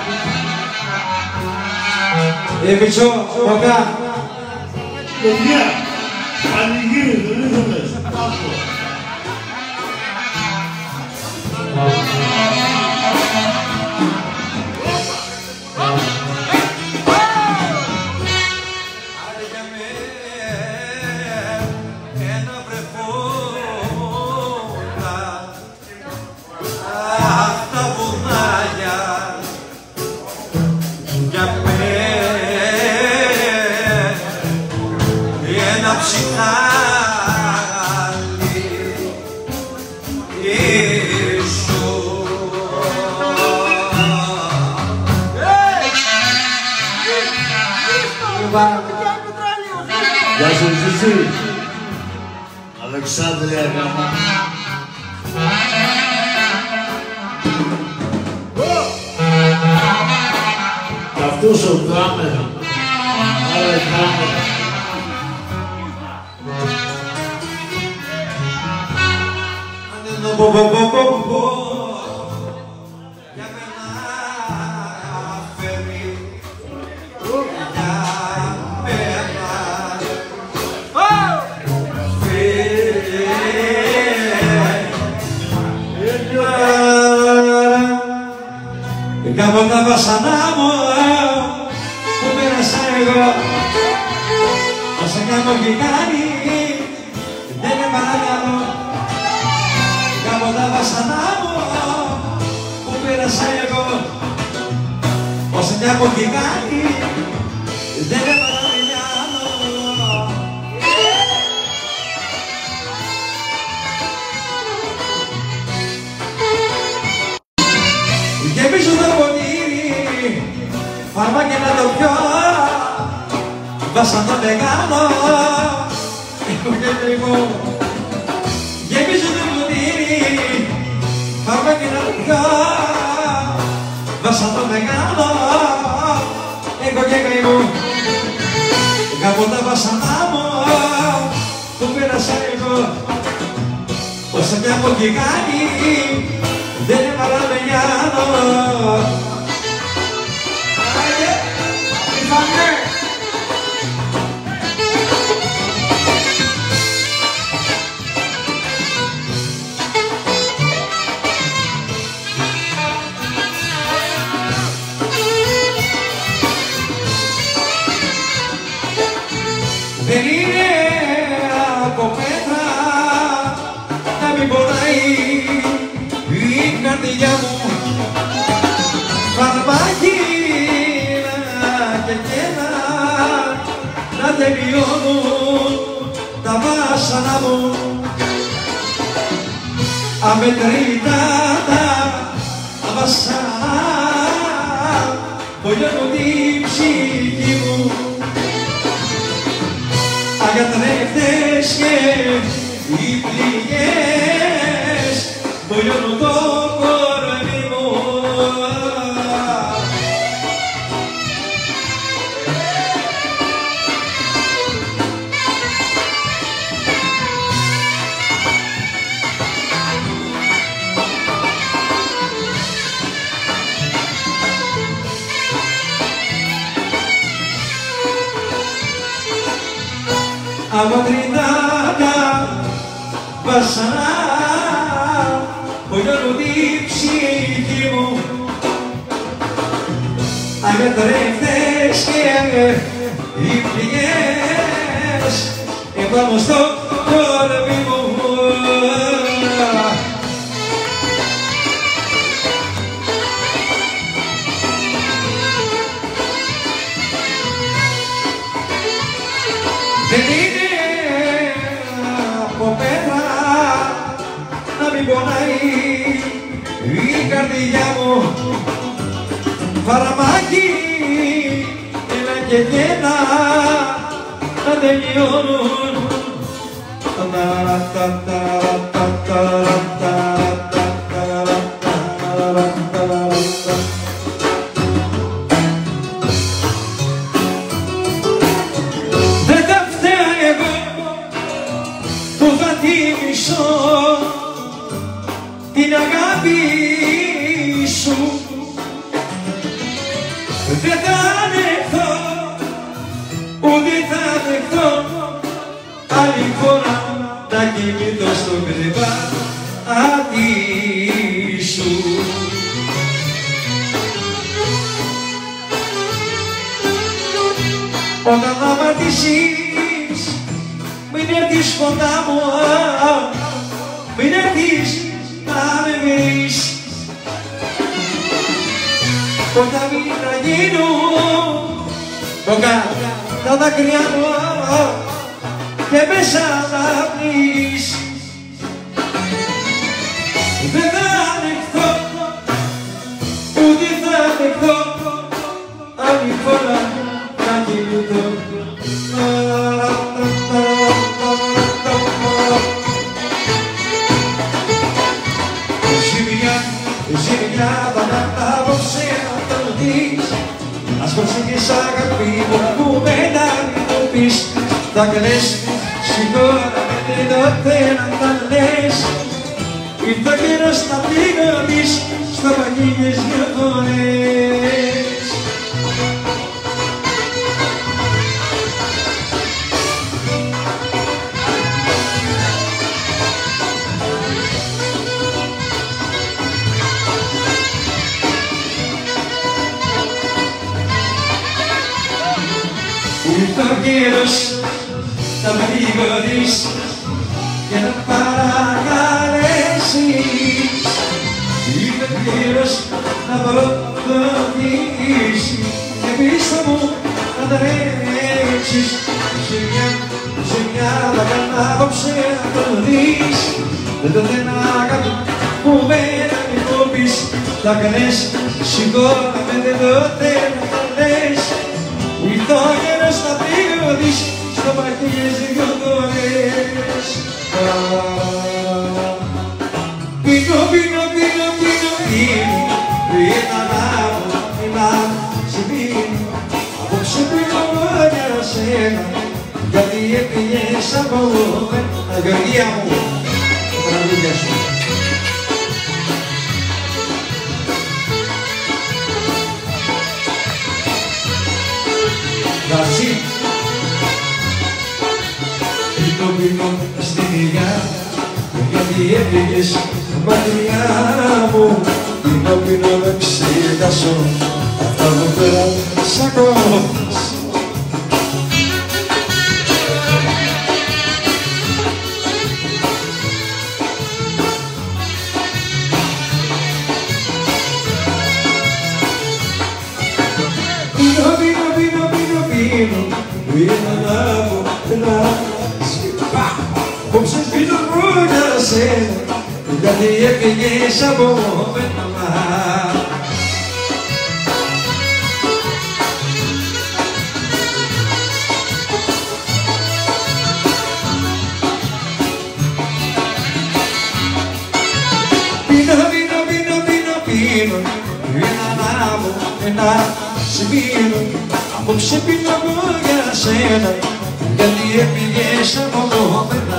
Ε, Μητσό, Μοκά. Γεωργία, πανηγύρι, δεν ήθελες. Ένα ψυχάλι ίσου. Γεια σου Ζήση. Αλεξάνδρεια γάμα. Κι αυτός ο Γκάμερ. Άρα Γκάμερ. Bo bo bo bo bo για μένα φέρει για μένα φέρει τα βασανά μου που πέρασα εγώ. Όσα κι αν μου έχει κάνει δεν με παρακαλώ. Κάπου τα βασανά μου που πέρασα εγώ. Όσα κι αν μου έχει κάνει δεν με παρακαλώ. Γεμίζω το ποτήρι, πάμε και να το πιω. Βάσαν το μεγάλο, έχω και λίγο. Γεμίζω το ποτήρι, πάμε και να το πιω. Βάσαν το μεγάλο, έχω και λίγο. Κάπου τα βάσανά μου που πέρασα εγώ. Όσα κι αν μου έχει κάνει δεν είναι παραμενιάνο. Άιντε, ήρθανε. Δεν είναι από πέτρα να μην πονάει η καρδιά μου. Φαρμάκι και κένα να τελειώνουν τα βάσανα μου. Αμετρητά τα βασανά που λιώνουν την ψυχή μου. Αγιατρεύτες και οι πληγές που λιώνουν το κορμί μου. Αμετρητά βασανά που λιώνουν την ψυχή μου. Αγιατρεύτες και οι πληγές επάνω στο κορμί μου. Δεν είναι από πέτρα να μην πονάει η καρδιά μου. Φαρμάκι, ένα και ένα να τελειώνουν. Δεν τα φταίω εγώ που θα τιμήσω την αγάπη σου. Δεν θα ανεχθώ, ούτε θα δεχθώ άλλη φορά να κοιμηθώ στο κρεβάτι σου. Όταν θα πατήσεις, μην έρθεις κοντά μου, μην έρθεις να με βρεις. Όταν μην θα γίνουν τα δάκρυα μου και μέσα θα πνίσεις. Δεν θα ανεχθώ, ούτε θα δεχθώ άλλη φορά να κοιμηθώ. Ζημιά, ζημιά θα τα απόψε να το δεις. Ας προσέχεις αγάπη μου που με να μην το πεις. Θα κλαις, σηκώνα με το θέλω να τα λες. Ήρθα καιρός να πληγωθείς στα παγίλιες δυο φορές. καιρός να με λιγωρείς και να παρακαλέσεις. Ήρθε καιρός να προδοτήσεις και πίσω μου να τρέξεις. Ζημιά, ζημιά θα κάνω απόψε να το δεις. Δεν το δεν αγάπη που μένα μη το πεις. Τα κάνες σηκώναμε δεν το θέλω να λες. Ήρθε ο καιρός να πληγωθείς στο παχύες δυο φορές. Πίνω, πίνω, πίνω, πίνω, πίνω, πίνω να πω, πίνω, σε πίνω. Απόψε πίνω για σένα, γιατί έφυγες από μένα. Γεωργία μου, τα τραγούδια σου. Δασί, πίνω, πίνω στην υγειά, γιατί έφυγες μακριά μου. Πίνω, πίνω να ξεχάσω αυτά που πέρασα ακόμα. Πίνω, πίνω, πίνω, πίνω, πίνω, πίνω να πω, να σκυπά. Απόψε πίνω μόνο για σένα, γιατί έφυγες από μένα. Πίνω, πίνω, πίνω, πίνω, πίνω, ένα ανάβω, ένα σβήνω. Απόψε πίνω εγώ για σένα, γιατί έφυγες από μένα.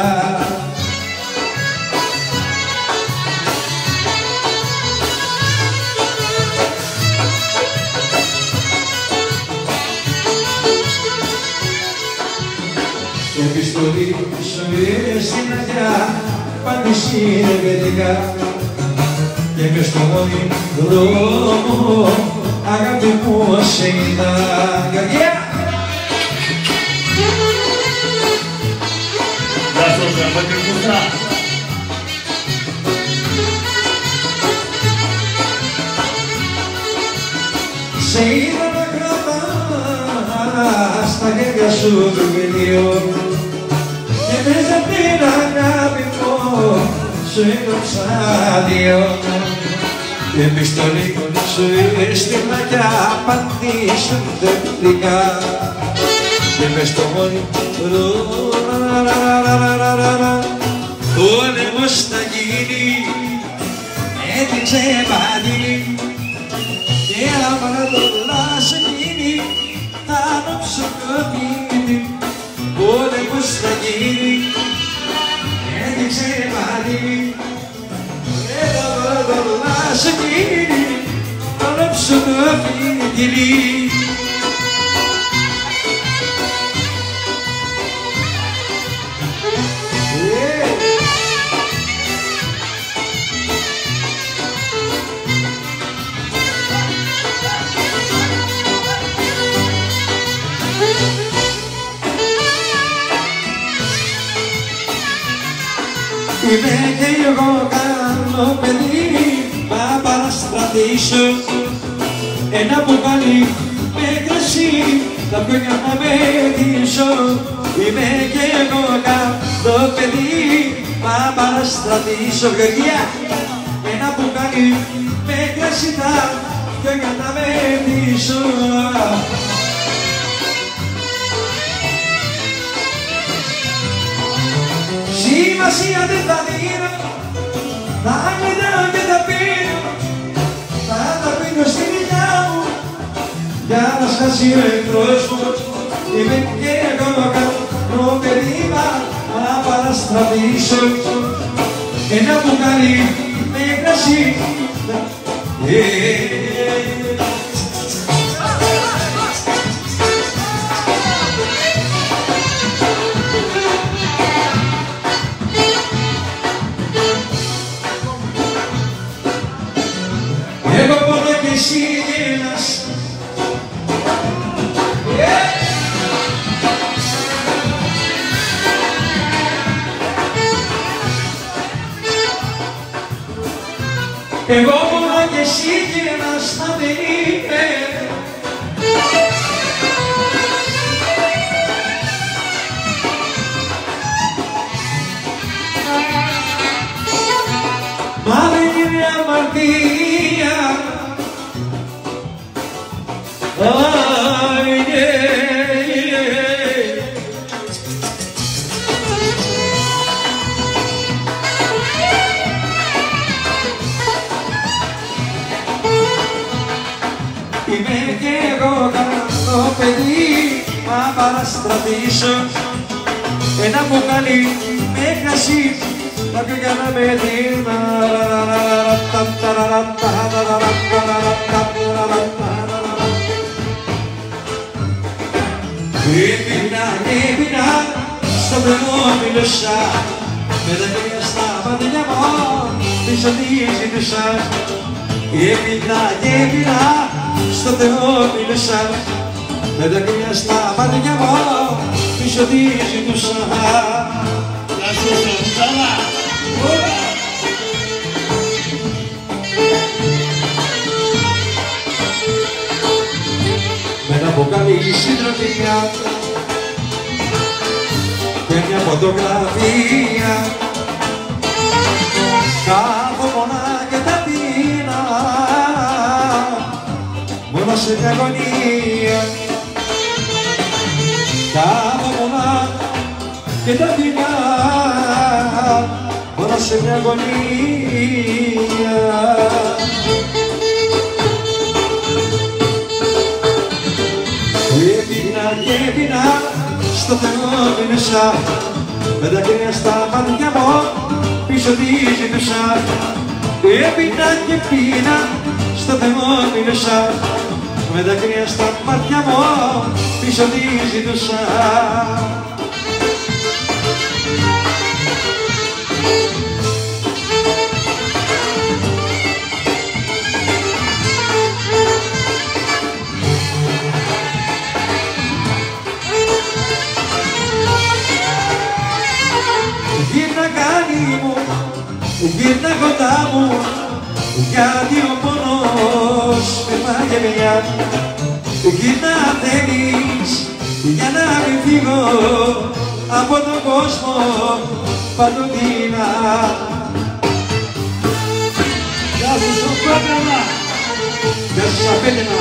Η επιστολή σου είναι στην αγιά, πάντως είναι παιδικά. Και μες στο μόνοι δρόμο, αγάπη μου σε είδα. Γεωργία! Γεια σου, Γραφάτη Κούστρα. Σε είδα να κρατάς στα χέρια σου το βιβλίο και μέσα την αγάπη μου σου έγραψα δύο. Η επιστολή σου έστειλα κι απαντήσουν δεκτικά και μες στο μόνιμο πόλεμος θα γίνει, έδειξε παντή και άμα το λάς γίνει θα ανάψω το πίνι. Πόλεμος θα γίνει, έδειξε παντή και άμα το λάς γίνει θα ανάψω το πίνι. Είμαι και εγώ καλό παιδί, μα παραστρατήσω ένα μπουκάλι με κρασί, θα πιω για να με δείσω. Είμαι και εγώ καλό παιδί, μα παραστρατήσω. Γεωργία, ένα μπουκάλι με κρασί, θα πιω για να με δείσω. Σημασία δεν θα δίνω, θα κλειτάω και θα πίνω, θα τα πίνω στην υγειά μου, για να σκάσει ο εχθρός μου. Είμαι και εγώ καλό παιδί, μα παραστρατήσω ένα μπουκάλι με κρασί. Εγώ πονώ και εσύ γελάς. εγώ μόνο κι εσύ και ένας θα με είναι. Μα δεν είναι αμαρτία. Αι, είμαι κι εγώ καλό παιδί, μα παραστρατήσω ένα μπουκάλι με κρασί, θα πήγαινα με την έπινα και έπινα, στον Θεό μιλούσα, με τα κρύα στα μάτια μου, πίσω τι ζητούσα. Έπινα και έπινα, στον Θεό μιλούσα, με τα κρύα στα μάτια μου, πίσω τι ζητούσα. Με ένα μπουκάλι συντροφιά και μια φωτογραφία, κάθω μονά και τα πίνα, μόνο σε μια γωνία. Κάθω μονά και τα πίνα, μόνο σε μια γωνία. Έπινα και έπινα, στο Θεό μιλούσα, με τα κρύα στα μάτια μου, πίσω τι ζητούσα. Έπινα και πίνα, στο Θεό μιλούσα, με τα κρύα στα μάτια μου, πίσω τι ζητούσα. Γύρνα κάνει μου, γύρνα κοντά μου, γιατί ο πόνος με μαγεμιά. Γύρνα θέλεις, για να μην φύγω από τον κόσμο παντοτινά. Γεια σου Σοφέτρανα, γεια σου Σοφέτρανα.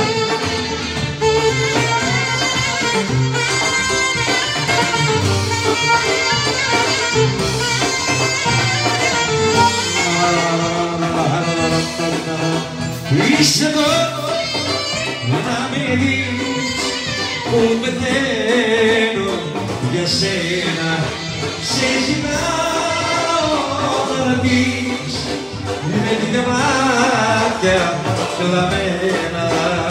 Είσαι εδώ να με δεις που πεθαίνω για σένα. Σε ζητάω να δεις με την μάτια κλαμμένα.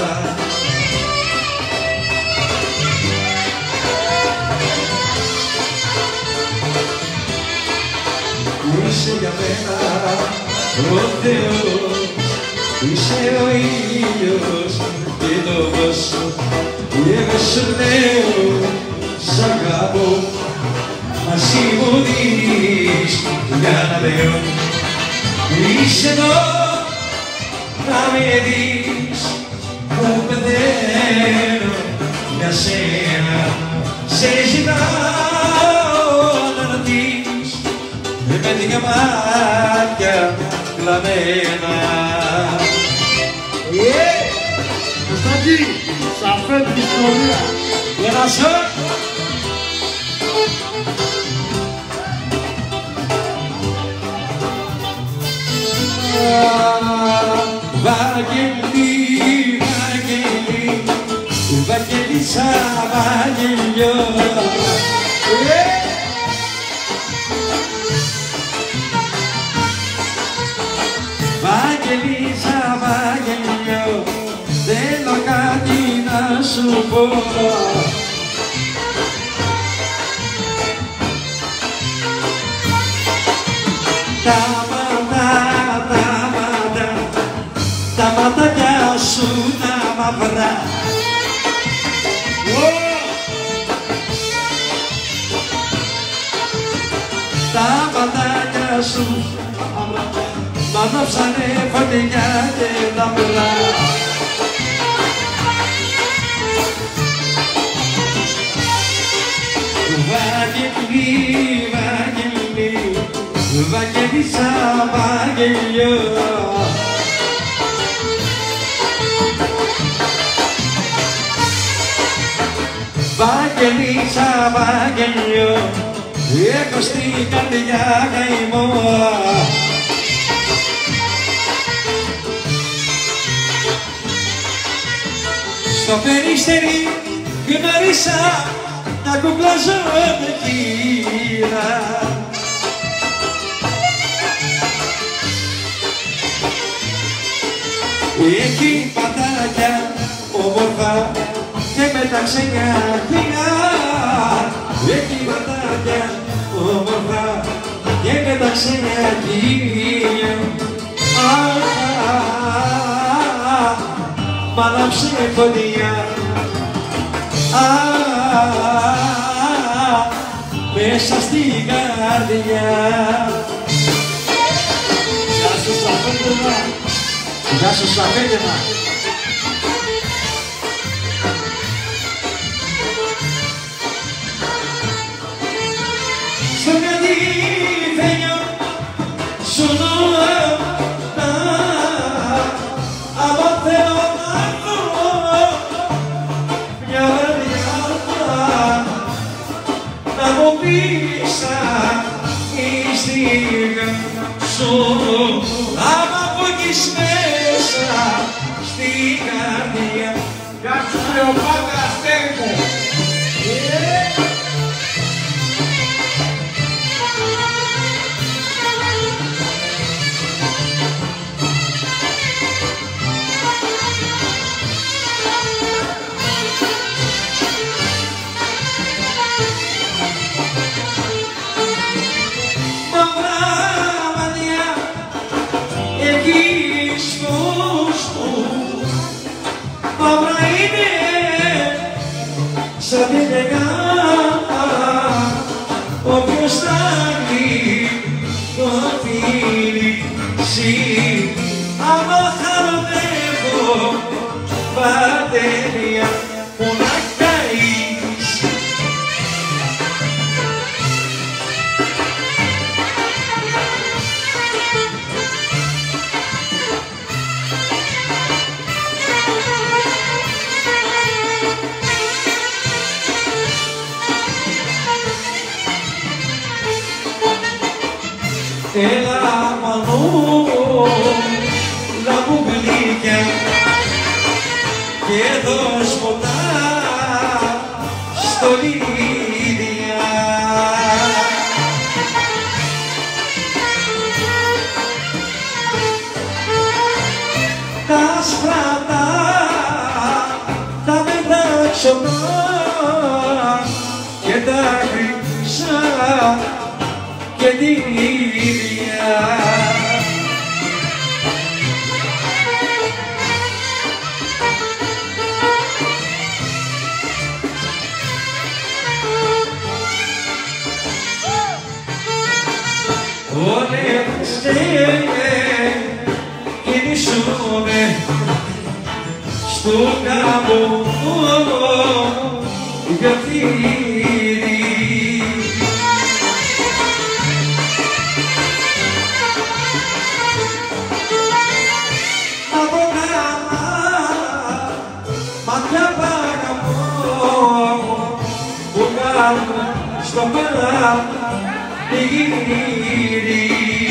Είσαι για μένα ο Θεός, είσαι ο ήλιος και το φως, εγώ σου λέω σ' αγαπώ, μαζί μου δίνεις για να λέω. Είσαι εδώ να με δεις που πεθαίνω για σένα. Σε ζητάω να δεις με πέντε μάτια κλαμμένα. Κωνσταντή, σ' αφήνει την ιστορία. Για να ζω. Βαγγελί, Βαγγελί, Βαγγελίσσα, Βαγγελιό. Βαγγελίσσα, Βαγγελιό, θέλω κάτι να σου πω. Τα μάτια, τα μάτια, τα μάτια σου τα μαυρά. Τα μάτια σου μ' ανάψανε φωτιά και τα πελά. Βαγγελί, Βαγγελί, Βαγγελίσσα, Βαγγελιό. Βαγγελίσσα, Βαγγελιό, έχω στην καρδιά καημό. Στο Περίστερι γνώρισα να κουκλάζω τεκίλα. Έχει πατάκια όμορφα και με τα ξένια χιλιά. Έχει πατάκια όμορφα και με τα ξένια χιλιά. Μ' ανάψε φωτιά μέσα στην καρδιά. Γεια σου Σαφέντεμα. Γεια σου Σαφέντεμα. Στο κατηφένιο σου νότα, άμα θέλω να βρω μια βαριά να μου πείσα η στιγμή σου, άμα βγεις μέσα στην καρδιά. Γεια σου Κλεοπάτρα, αστέρι μου. Σαν την πεγά, όποιος θα βγει το φίλησι, άμα χαροτεύω πατέρια που να καείς. Έλα μανούλα μου γλυκιά και δώσ' ποτά στολίδια. Τα σπρατά τα μεταξωτά και τα χρυσά και την ίδια. Όλες κινησούνε στον κάμπο γραφίδι. Στο πέρα γύρι.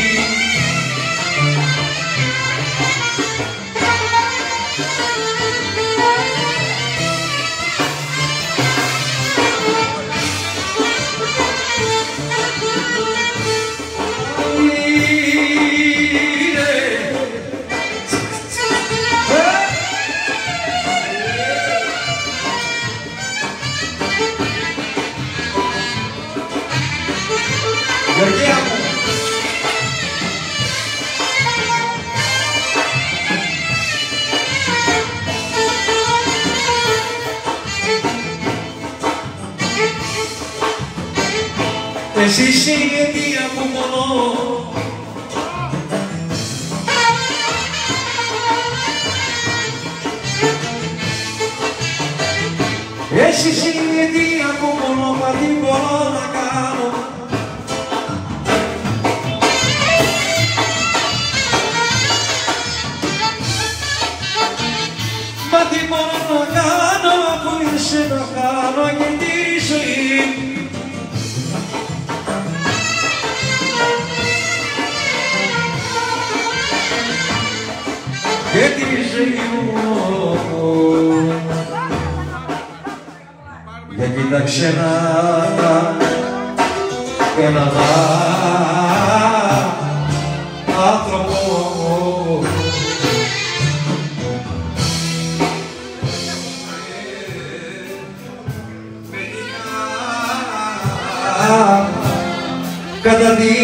Γεωργία μου. Εσύ είσαι η αιτία που πονώ Εσύ τι από μόνο μα τι μπορώ να κάνω. Μα τι μπορώ να κάνω αφού είσαι να κάνω για τη ζωή. Και τη ζωή μου. Για κοίταξε έναν έναν άνθρωπο. Κατά τη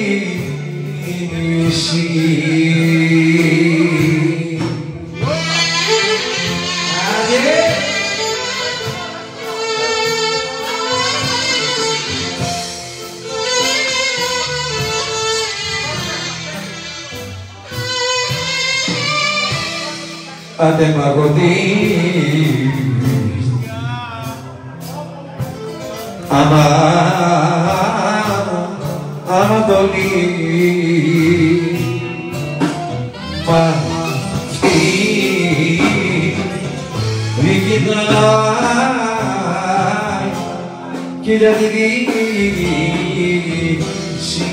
αντεμαγωγή αμα Ανατολή μα αυτή μη κοιτάει κοίτα τη δύση.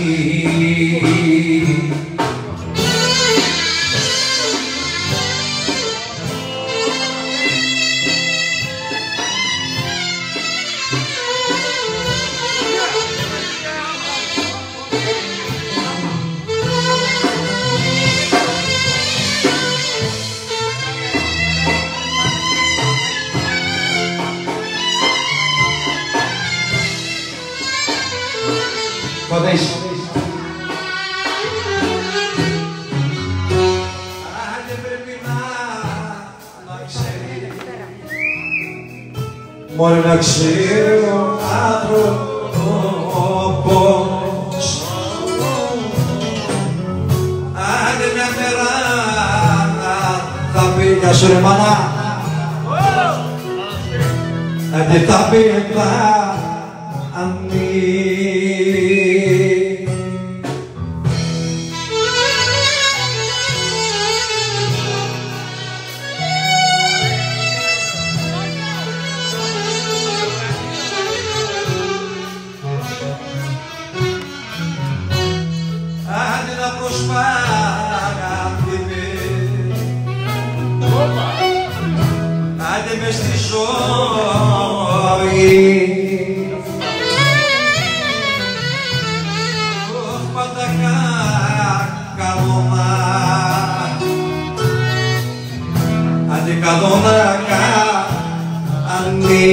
Podéis. Άντε πρέπει να ξέρει, μόλι να ξέρει ο άνθρωπος. Άντε μια μέρα θα πει για σου ρε μάνα. Άντε θα πει θα ανήκει. Άντε μες στη ζωή όχι πάντα καλώνα. Άντε καλώνα κάνει.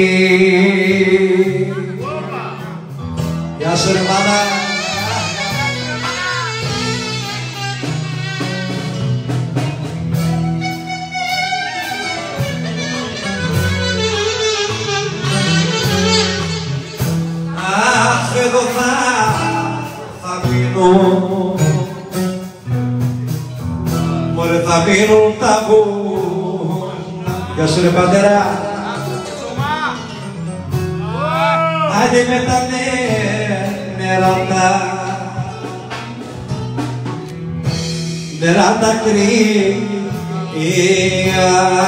Γεια σου ρε μάνα. Εδώ θα, θα μείνω, μωρέ θα μείνουν τα βουνά. Γεια σου ρε πατέρα. Άντε με τα νεράντα, νεράντα κρύα.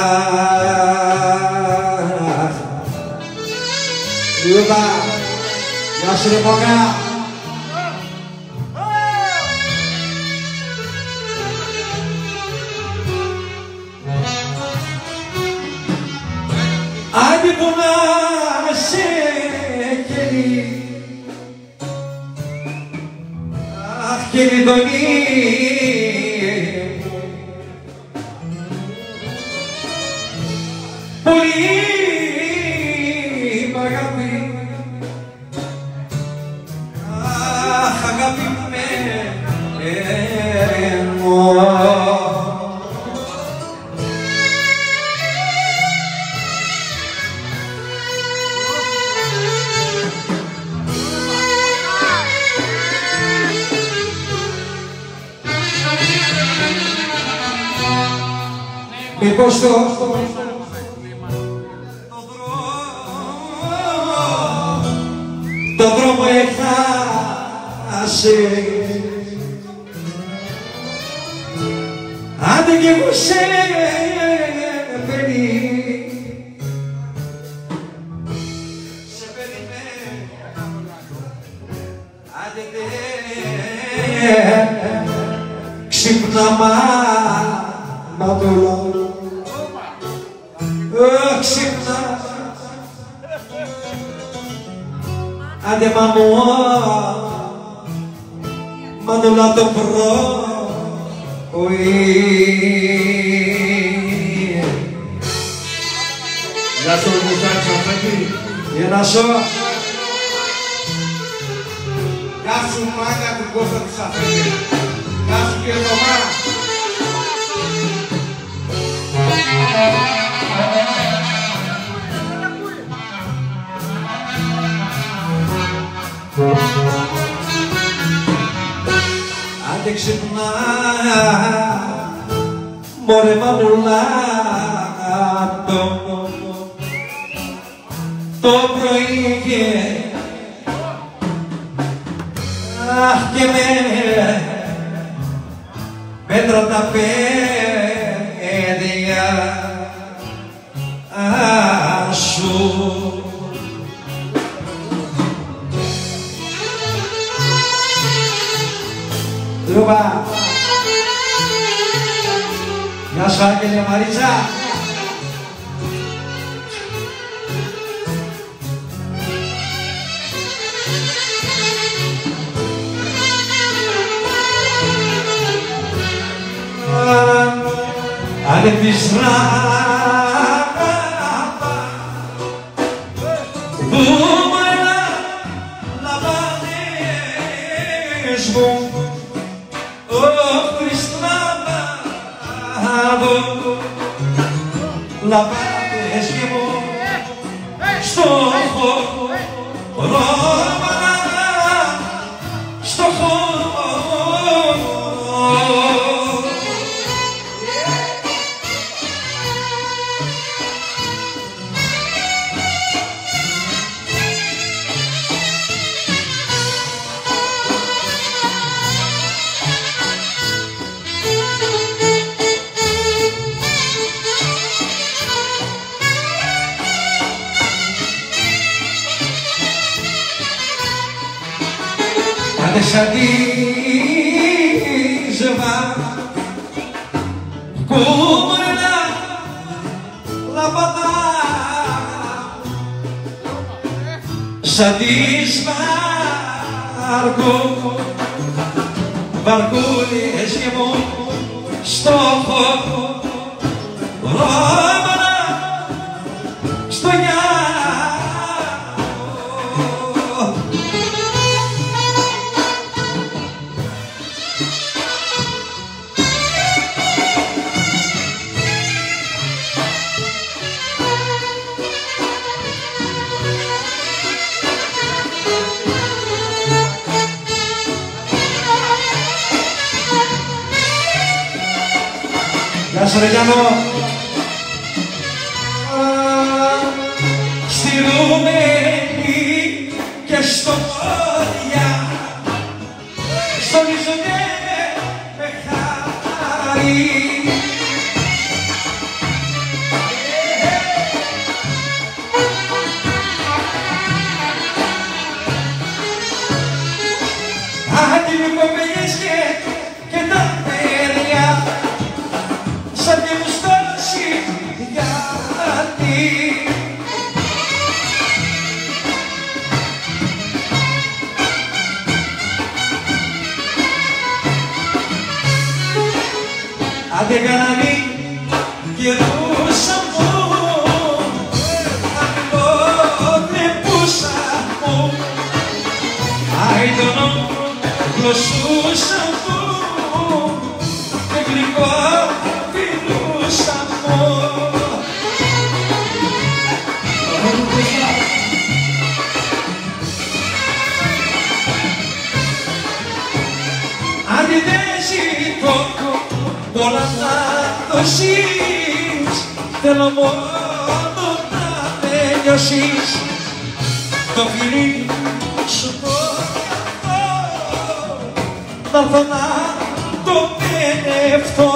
Λούδα. Γεια σου ρε Μόκα. Άντε που να σε κερί, αχ κεριδονή, πολύ μ' αγάπη. Μήπως το δρόμο άντε κι εγώ σε παιδί, σε περιμένω, άντε δε ξύπνα μάτωλα, ξύπνα, άντε μαμώ, μάτωλα το πρωί. Γεια σου Μουσάκη Σαφέτη. Για να σώ. Γεια σου μάγκα του Κώστα του Σαφέτη. Γεια σου κύριε Θωμά. Άντε ξυπνά, μωρέ μανουλάτο, το πρωί και αχ και με πέτρα τα παιδιά σου. Λούμπα, γεια σου Άγγελε Μαρίτσα. Αν επιστράπα που μου λαμβάνεις μου, ο Χριστλάβαδο λαμβάνεις μου στο χώρο, στο χώρο. Σαν τη ζευγά κούμενα λαμπαδά, σαν τη βάρκο βαρκούλες και μου στο χώρο ρόμανα στο γυάλο. Γεια σου ρε Γιάννο. Στη Ρουμενή και στο Πόδια στολίζονται με χάρη. Άντι με κοπέλες και τα παιδιά σαν τη μουστάση γιατί άντε κανανή καιρούσα μου, αντιλότρεπούσα μου, άιτονο γλωσσούσα μου, και γλυκό φιλούσα μου. Άντε δεν ζητώ πολλά να δώσεις, θέλω μόνο να με νιώσεις, το φιλί σου πω να έρθω να το πενευτώ.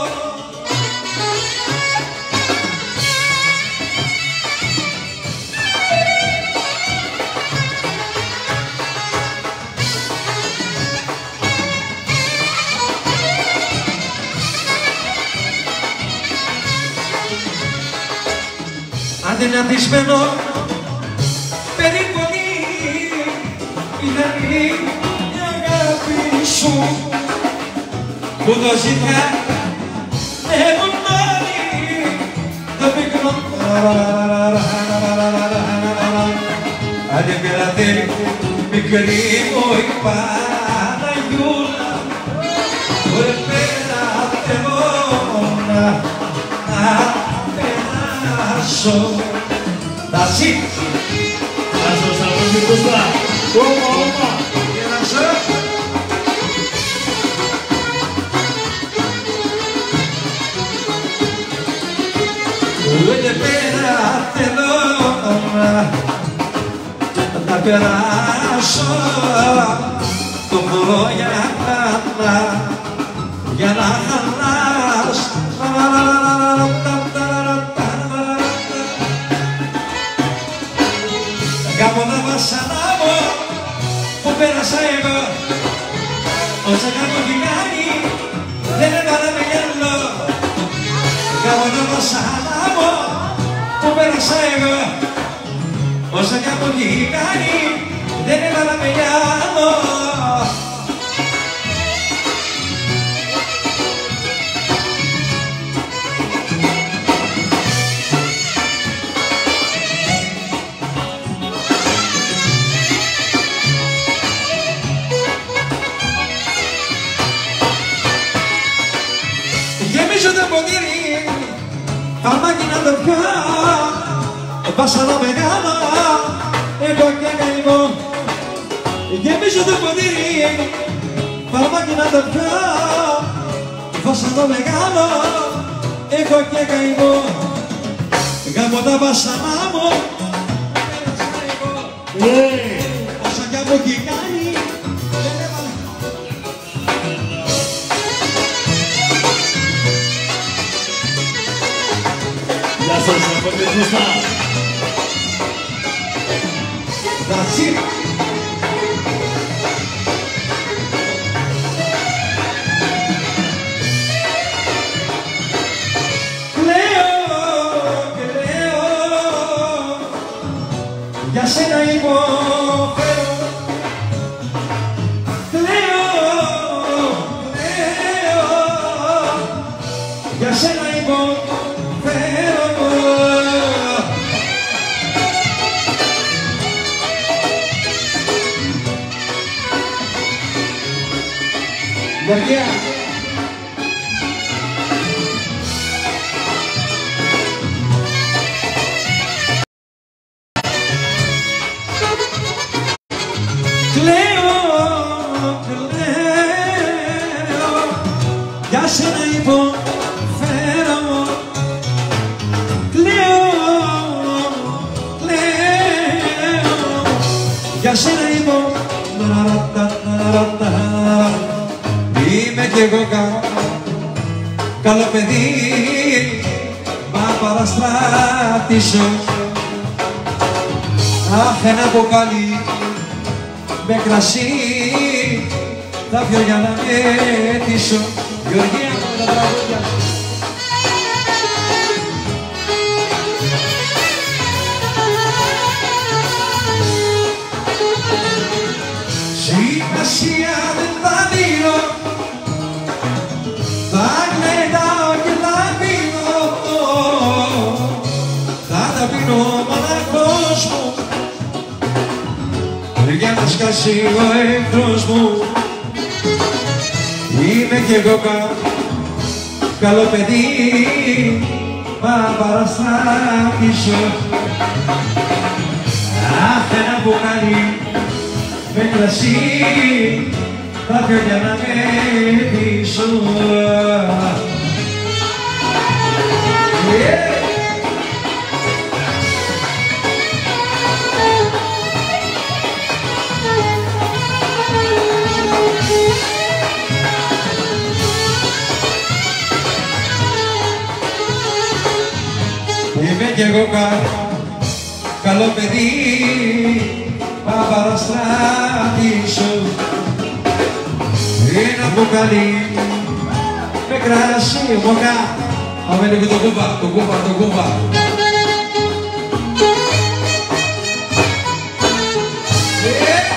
Αδυνατισμένο περιπολή ήταν η αγάπη σου που το ζητά έχουν πάρει το πικρό. Άντε πήρατε μικρή μου η Παναγιούλα, ωραία πέρατε μόνα Δασί! Ας το σαββόνι μπροστά! Όπα, όπα! Γελάσω! Ούτε πέρα θέλω να περάσω το χώρο για να για να χαλάς. Κάπου να βασανά μου που πέρασα εγώ, όσα κάπου έχει κάνει δεν έβαλα με γυαλό. Κάπου να βασανά μου που πέρασα εγώ, όσα κάπου έχει κάνει δεν έβαλα με γυαλό. Γεμίζω το ποτήρι, φαρμάκι να το πιω, βάσανο μεγάλο, εγώ και καημό. Γεμίζω το ποτήρι, φαρμάκι να το πιω, βάσανο μεγάλο, εγώ και καημό. Γάμω τα βάσανά μου, πέρασα εγώ, όσα κι από εκεί κάνει, δεν έβαλα. Γεια σας, σαββόνι μπροστά! Δασί! Κλαίω και λέω, για σένα υποφέρω. Κλαίω, κλαίω, για σένα υποφέρω. Γεωργία! Κλαίω, κλαίω, για σένα υποφέρω. Κλαίω, κλαίω, για σένα υποφέρω. Είμαι κι εγώ κα, καλό παιδί, μα παραστράτησω. Αχ, ένα μπουκάλι με κρασί θα πιω για να μετήσω. Γεωργία μου τα τραγούδια. Σημασία δεν θα δίνω, θα κλαιτάω και θα πίνω, θα τα πίνω μοναχός μου για να σκάσει ο εχθρός μου. Είμαι κι εγώ κα, καλό παιδί, μα παραστράτησω. Αχ, ένα μπουκάλι με κρασί θα πιω για να μετήσω. Yeah. κι εγώ κα, καλό παιδί, θα παραστρατήσω ένα μπουκάλι με κράσι μοκά. Πάμε λίγο το κούμπα, το κούμπα, το κούμπα. Yeah.